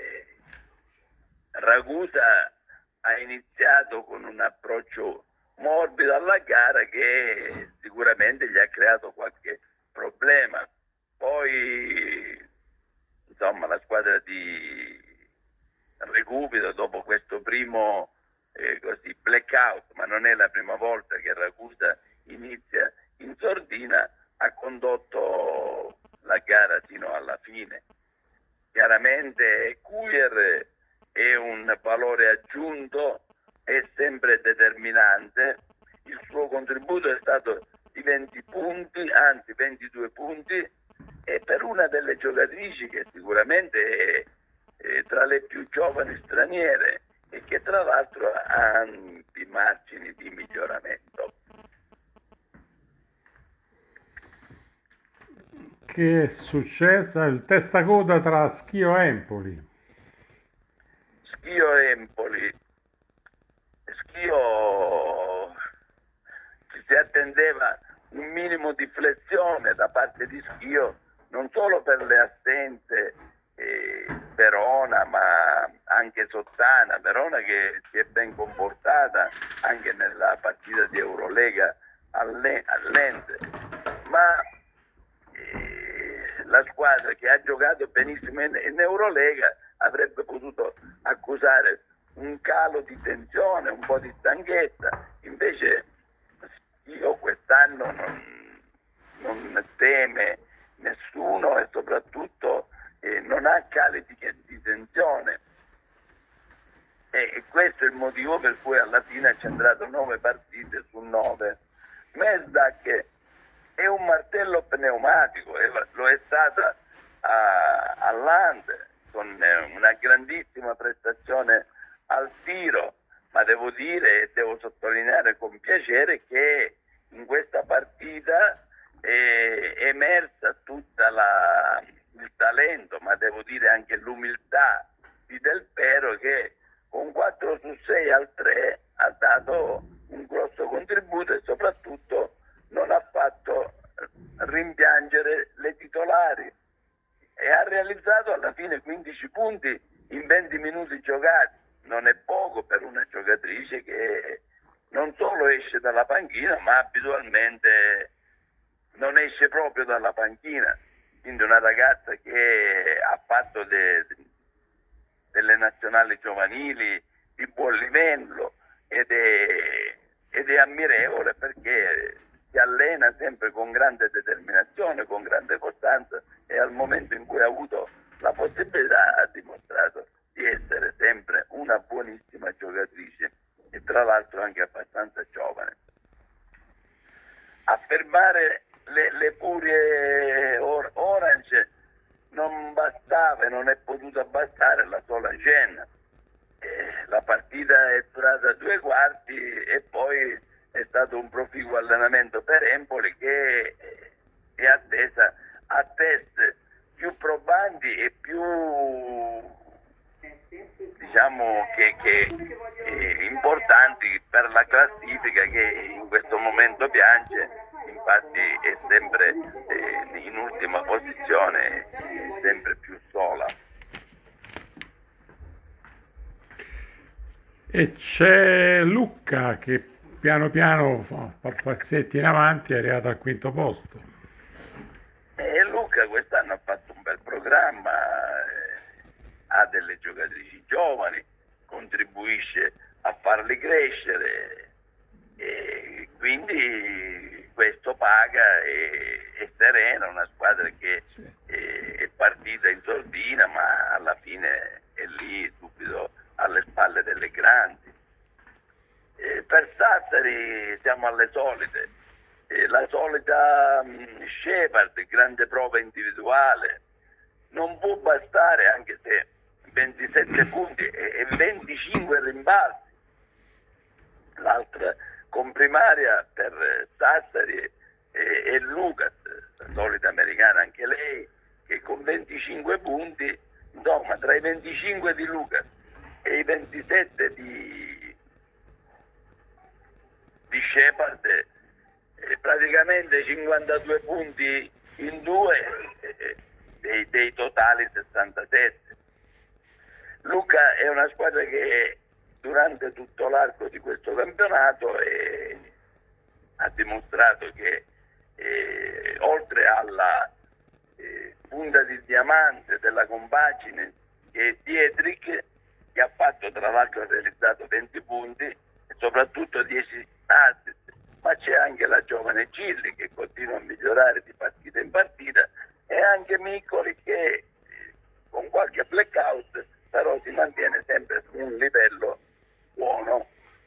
Ragusa ha iniziato con un approccio morbido alla gara che sicuramente gli ha creato qualche problema. Poi insomma la squadra di recupero, dopo questo primo così blackout, ma non è la prima volta che Ragusa inizia in sordina, ha condotto la gara fino alla fine. Chiaramente Cuier è un valore aggiunto, è sempre determinante, il suo contributo è stato di 20 punti, anzi 22 punti, e per una delle giocatrici che sicuramente è tra le più giovani straniere e che tra l'altro ha ampi margini di miglioramento. Che è successo? Il testacoda tra Schio e Empoli. Schio Empoli. Schio, ci si attendeva un minimo di flessione da parte di Schio, non solo per le assenze Verona, ma anche Sottana. Verona che si è ben comportata anche nella partita di Eurolega all'Ente, ma la squadra che ha giocato benissimo in Eurolega avrebbe potuto accusare un calo di tensione, un po' di stanchezza. Invece io quest'anno non teme nessuno e soprattutto non ha cali di tensione, e questo è il motivo per cui alla fine ha centrato 9 partite su 9. Mesdac è un martello pneumatico, lo è stata all'Ande con una grandissima prestazione al tiro, ma devo dire e devo sottolineare con piacere che in questa partita è emersa tutta il talento, ma devo dire anche l'umiltà di Del Pero, che con 4 su 6 al 3 ha dato un grosso contributo e soprattutto non ha fatto rimpiangere le titolari e ha realizzato alla fine 15 punti in 20 minuti giocati. Non è poco per una giocatrice che non solo esce dalla panchina, ma abitualmente non esce proprio dalla panchina. Quindi una ragazza che ha fatto delle nazionali giovanili di buon livello ed è ammirevole, perché si allena sempre con grande determinazione, con grande costanza, e al momento in cui ha avuto la possibilità ha dimostrato di essere sempre una buonissima giocatrice e tra l'altro anche abbastanza giovane. A fermare le furie Orange non bastava e non è potuta bastare la sola Gen. la partita è durata 2 quarti e poi è stato un proficuo allenamento per Empoli che è attesa a test più probanti e più, diciamo, che importanti per la classifica che in questo momento piange, infatti è sempre in ultima posizione, è sempre più sola. E c'è Lucca che piano piano fa passetti in avanti, è arrivato al 5° posto. E Lucca quest'anno ha fatto un bel programma, ha delle giocatrici giovani, contribuisce a farli crescere e quindi questo paga e è serena, una squadra che è partita in sordina ma alla fine è lì subito alle spalle delle grandi. Per Sassari siamo alle solite, la solita Shepard, grande prova individuale, non può bastare anche se 27 punti e 25 rimbalzi. L'altra comprimaria per Sassari è Lucas, la solita americana anche lei, che con 25 punti, insomma tra i 25 di Lucas e i 27 di Shepard, praticamente 52 punti in 2 dei totali 67. Luca è una squadra che durante tutto l'arco di questo campionato ha dimostrato che oltre alla punta di diamante della compagine che è Dietrich, che ha fatto, tra l'altro ha realizzato 20 punti e soprattutto 10 assist, ma c'è anche la giovane Gilli che continua a migliorare di partita in partita e anche Miccoli che con qualche blackout però si mantiene sempre su un livello buono.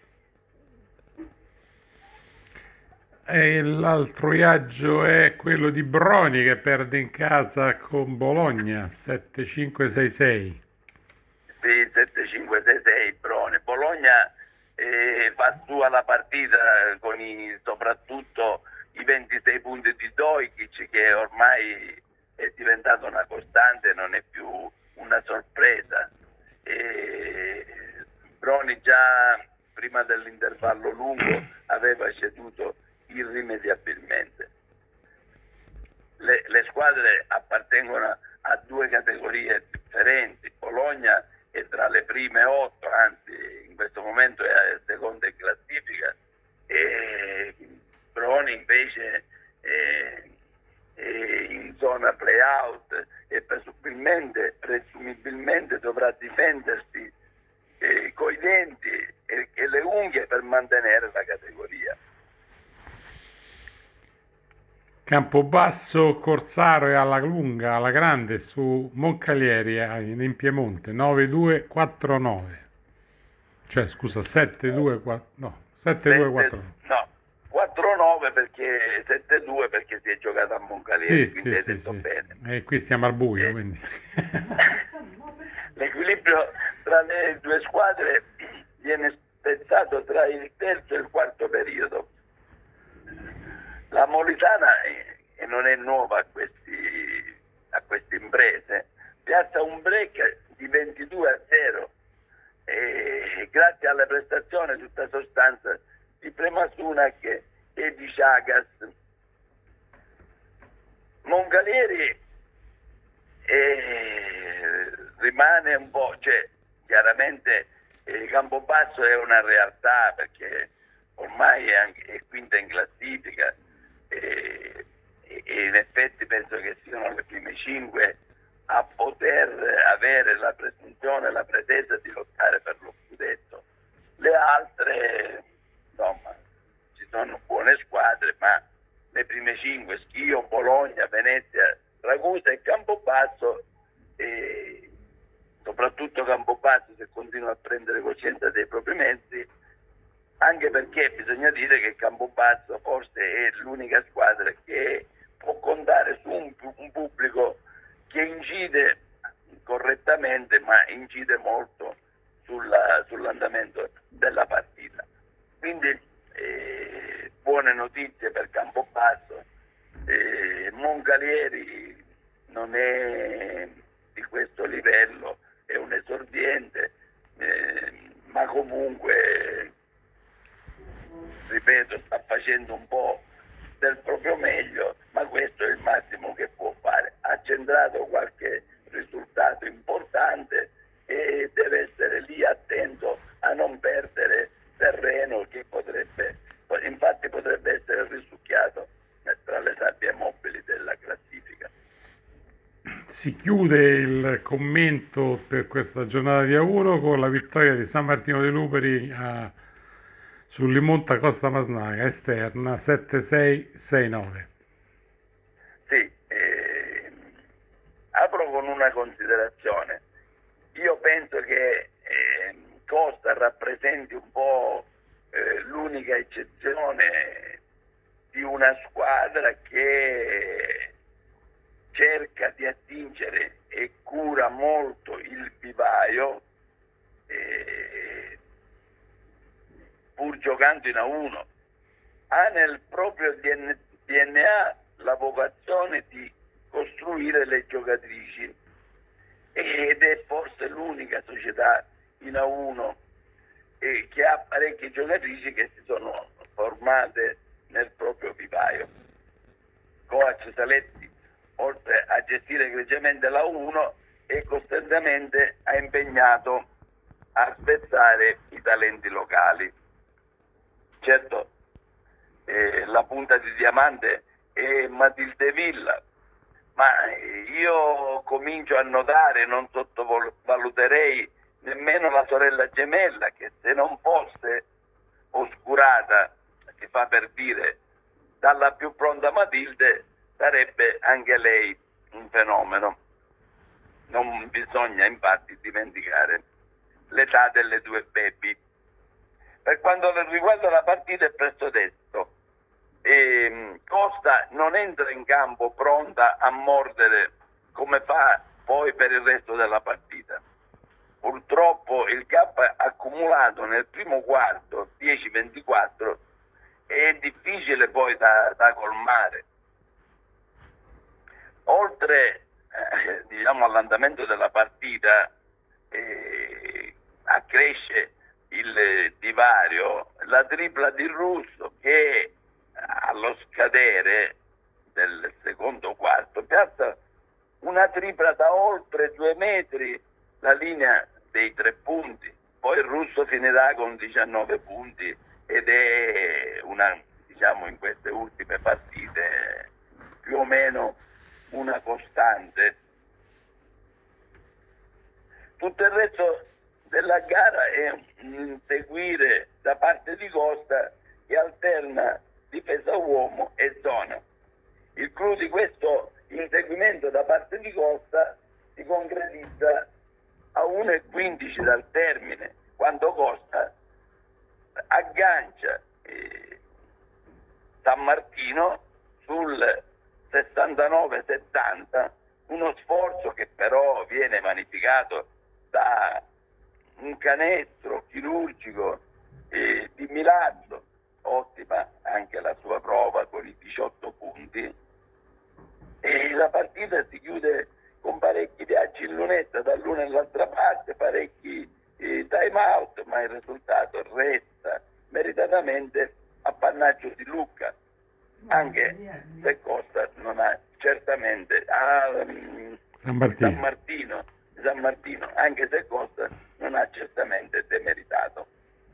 E l'altro viaggio è quello di Broni che perde in casa con Bologna 7-5-6-6. Sì, 7-5-6-6 Broni. Bologna fa sua la partita con soprattutto i 26 punti di Dojkic, che ormai è diventata una costante, non è più una sorpresa. Broni già prima dell'intervallo lungo aveva ceduto irrimediabilmente. Le squadre appartengono a 2 categorie differenti. Bologna è tra le prime 8, anzi in questo momento è seconda in classifica, e Broni invece è in zona play-out e presumibilmente dovrà difendersi coi denti e le unghie per mantenere la categoria. Campobasso Corsaro è alla lunga, alla grande su Moncalieri in Piemonte 9-2-4-9. Cioè scusa, 7-2-4 no, 7-2-4-9. No, 4-9 perché 7-2 perché si è giocato a Moncalieri, Sì, quindi sì, hai detto sì. bene. E qui stiamo al buio, quindi. L'equilibrio tra le 2 squadre viene spezzato tra il terzo e il quarto periodo. La Molisana, e non è nuova a queste imprese, piazza un break di 22-0 e grazie alle prestazioni tutta sostanza di Premasunac e di Chagas. Moncalieri rimane un po', cioè chiaramente Campobasso è una realtà perché ormai è quinta in classifica e in effetti penso che siano le prime 5 a poter avere la presunzione, la pretesa di lottare per lo scudetto. Le altre, insomma, ci sono buone squadre, ma le prime 5, Schio, Bologna, Venezia, Ragusa e Campobasso, e soprattutto Campobasso se continua a prendere coscienza dei propri mezzi, anche perché bisogna dire che Campobasso forse è l'unica squadra che può contare su un pubblico che incide correttamente, ma incide molto sull'andamento della partita. Quindi buone notizie per Campobasso. Moncalieri non è di questo livello, è un esordiente, ma comunque, ripeto, sta facendo un po' del proprio meglio, ma questo è il massimo che può fare. Ha centrato qualche risultato importante e deve essere lì attento a non perdere terreno, che infatti potrebbe essere risucchiato tra le sabbie mobili della classifica. Si chiude il commento per questa giornata di A1 con la vittoria di San Martino dei Luperi sull'Immonta Costa Masnaga esterna 7-6-6-9. Sì, apro con una considerazione. Io penso che Costa rappresenti un po' l'unica eccezione di una squadra che cerca di attingere e cura molto il vivaio, pur giocando in A1. Ha nel proprio DNA la vocazione di costruire le giocatrici ed è forse l'unica società in A1 che ha parecchie giocatrici che si sono formate nel proprio vivaio. Coach Saletti, oltre a gestire egregiamente la 1, e costantemente ha impegnato a spezzare i talenti locali. Certo, la punta di diamante è Matilde Villa, ma io comincio a notare, non sottovaluterei nemmeno la sorella gemella, che se non fosse oscurata, si fa per dire, dalla più pronta Matilde, sarebbe anche lei un fenomeno. Non bisogna infatti dimenticare l'età delle due baby. Per quanto riguarda la partita è presto detto. Costa non entra in campo pronta a mordere come fa poi per il resto della partita. Purtroppo il gap accumulato nel primo quarto, 10-24, è difficile poi da colmare. Oltre all'andamento della partita, accresce il divario la tripla di Russo, che allo scadere del secondo quarto piazza una tripla da oltre 2 metri la linea dei 3 punti. Poi il Russo finirà con 19 punti ed è in queste ultime partite più o meno una costante. Tutto il resto della gara è un inseguire da parte di Costa che alterna difesa uomo e zona. Il clou di questo inseguimento da parte di Costa si concretizza a 1:15 dal termine, quando Costa aggancia San Martino sul 69-70, uno sforzo che però viene vanificato da un canestro chirurgico di Milazzo. Ottima anche la sua prova con i 18 punti, e la partita si chiude con parecchi viaggi in lunetta dall'una all'altra parte, parecchi time out, ma il risultato resta meritatamente appannaggio di Lucca, anche se Costa non ha certamente San Martino, anche se Costa non ha certamente demeritato.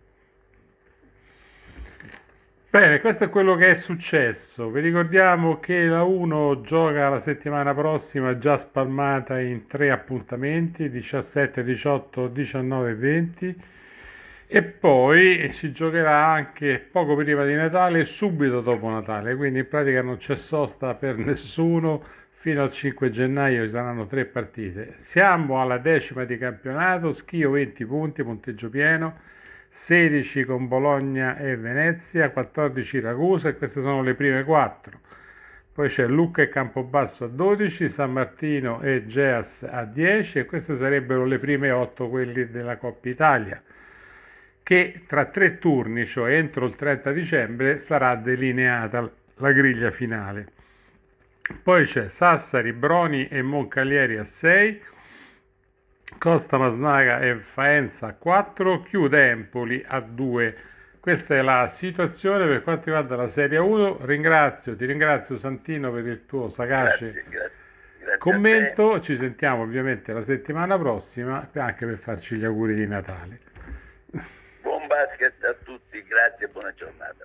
Bene, questo è quello che è successo. Vi ricordiamo che la 1 gioca la settimana prossima già spalmata in 3 appuntamenti, 17, 18, 19 e 20, e poi si giocherà anche poco prima di Natale e subito dopo Natale, quindi in pratica non c'è sosta per nessuno. Fino al 5 gennaio ci saranno 3 partite. Siamo alla 10ª di campionato, Schio 20 punti, punteggio pieno, 16 con Bologna e Venezia, 14 Ragusa, e queste sono le prime 4. poi c'è Lucca e Campobasso a 12, San Martino e Geas a 10 e queste sarebbero le prime 8 quelli della Coppa Italia, che tra 3 turni, cioè entro il 30 dicembre, sarà delineata la griglia finale. Poi c'è Sassari, Broni e Moncalieri a 6, Costa Masnaga e Faenza a 4, chiude Empoli a 2. Questa è la situazione per quanto riguarda la Serie 1. Ti ringrazio Santino per il tuo sagace Grazie commento. Ci sentiamo ovviamente la settimana prossima anche per farci gli auguri di Natale. Buon basket a tutti, grazie e buona giornata.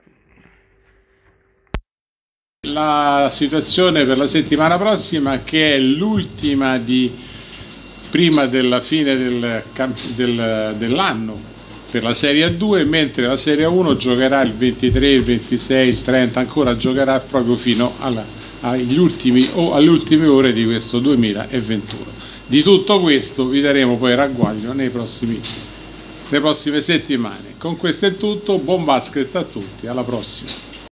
La situazione per la settimana prossima, che è l'ultima prima della fine dell'anno per la Serie A2, mentre la Serie A1 giocherà il 23, il 26, il 30, ancora giocherà proprio fino alle ultime ore di questo 2021. Di tutto questo vi daremo poi ragguaglio nelle prossime settimane. Con questo è tutto, buon basket a tutti, alla prossima.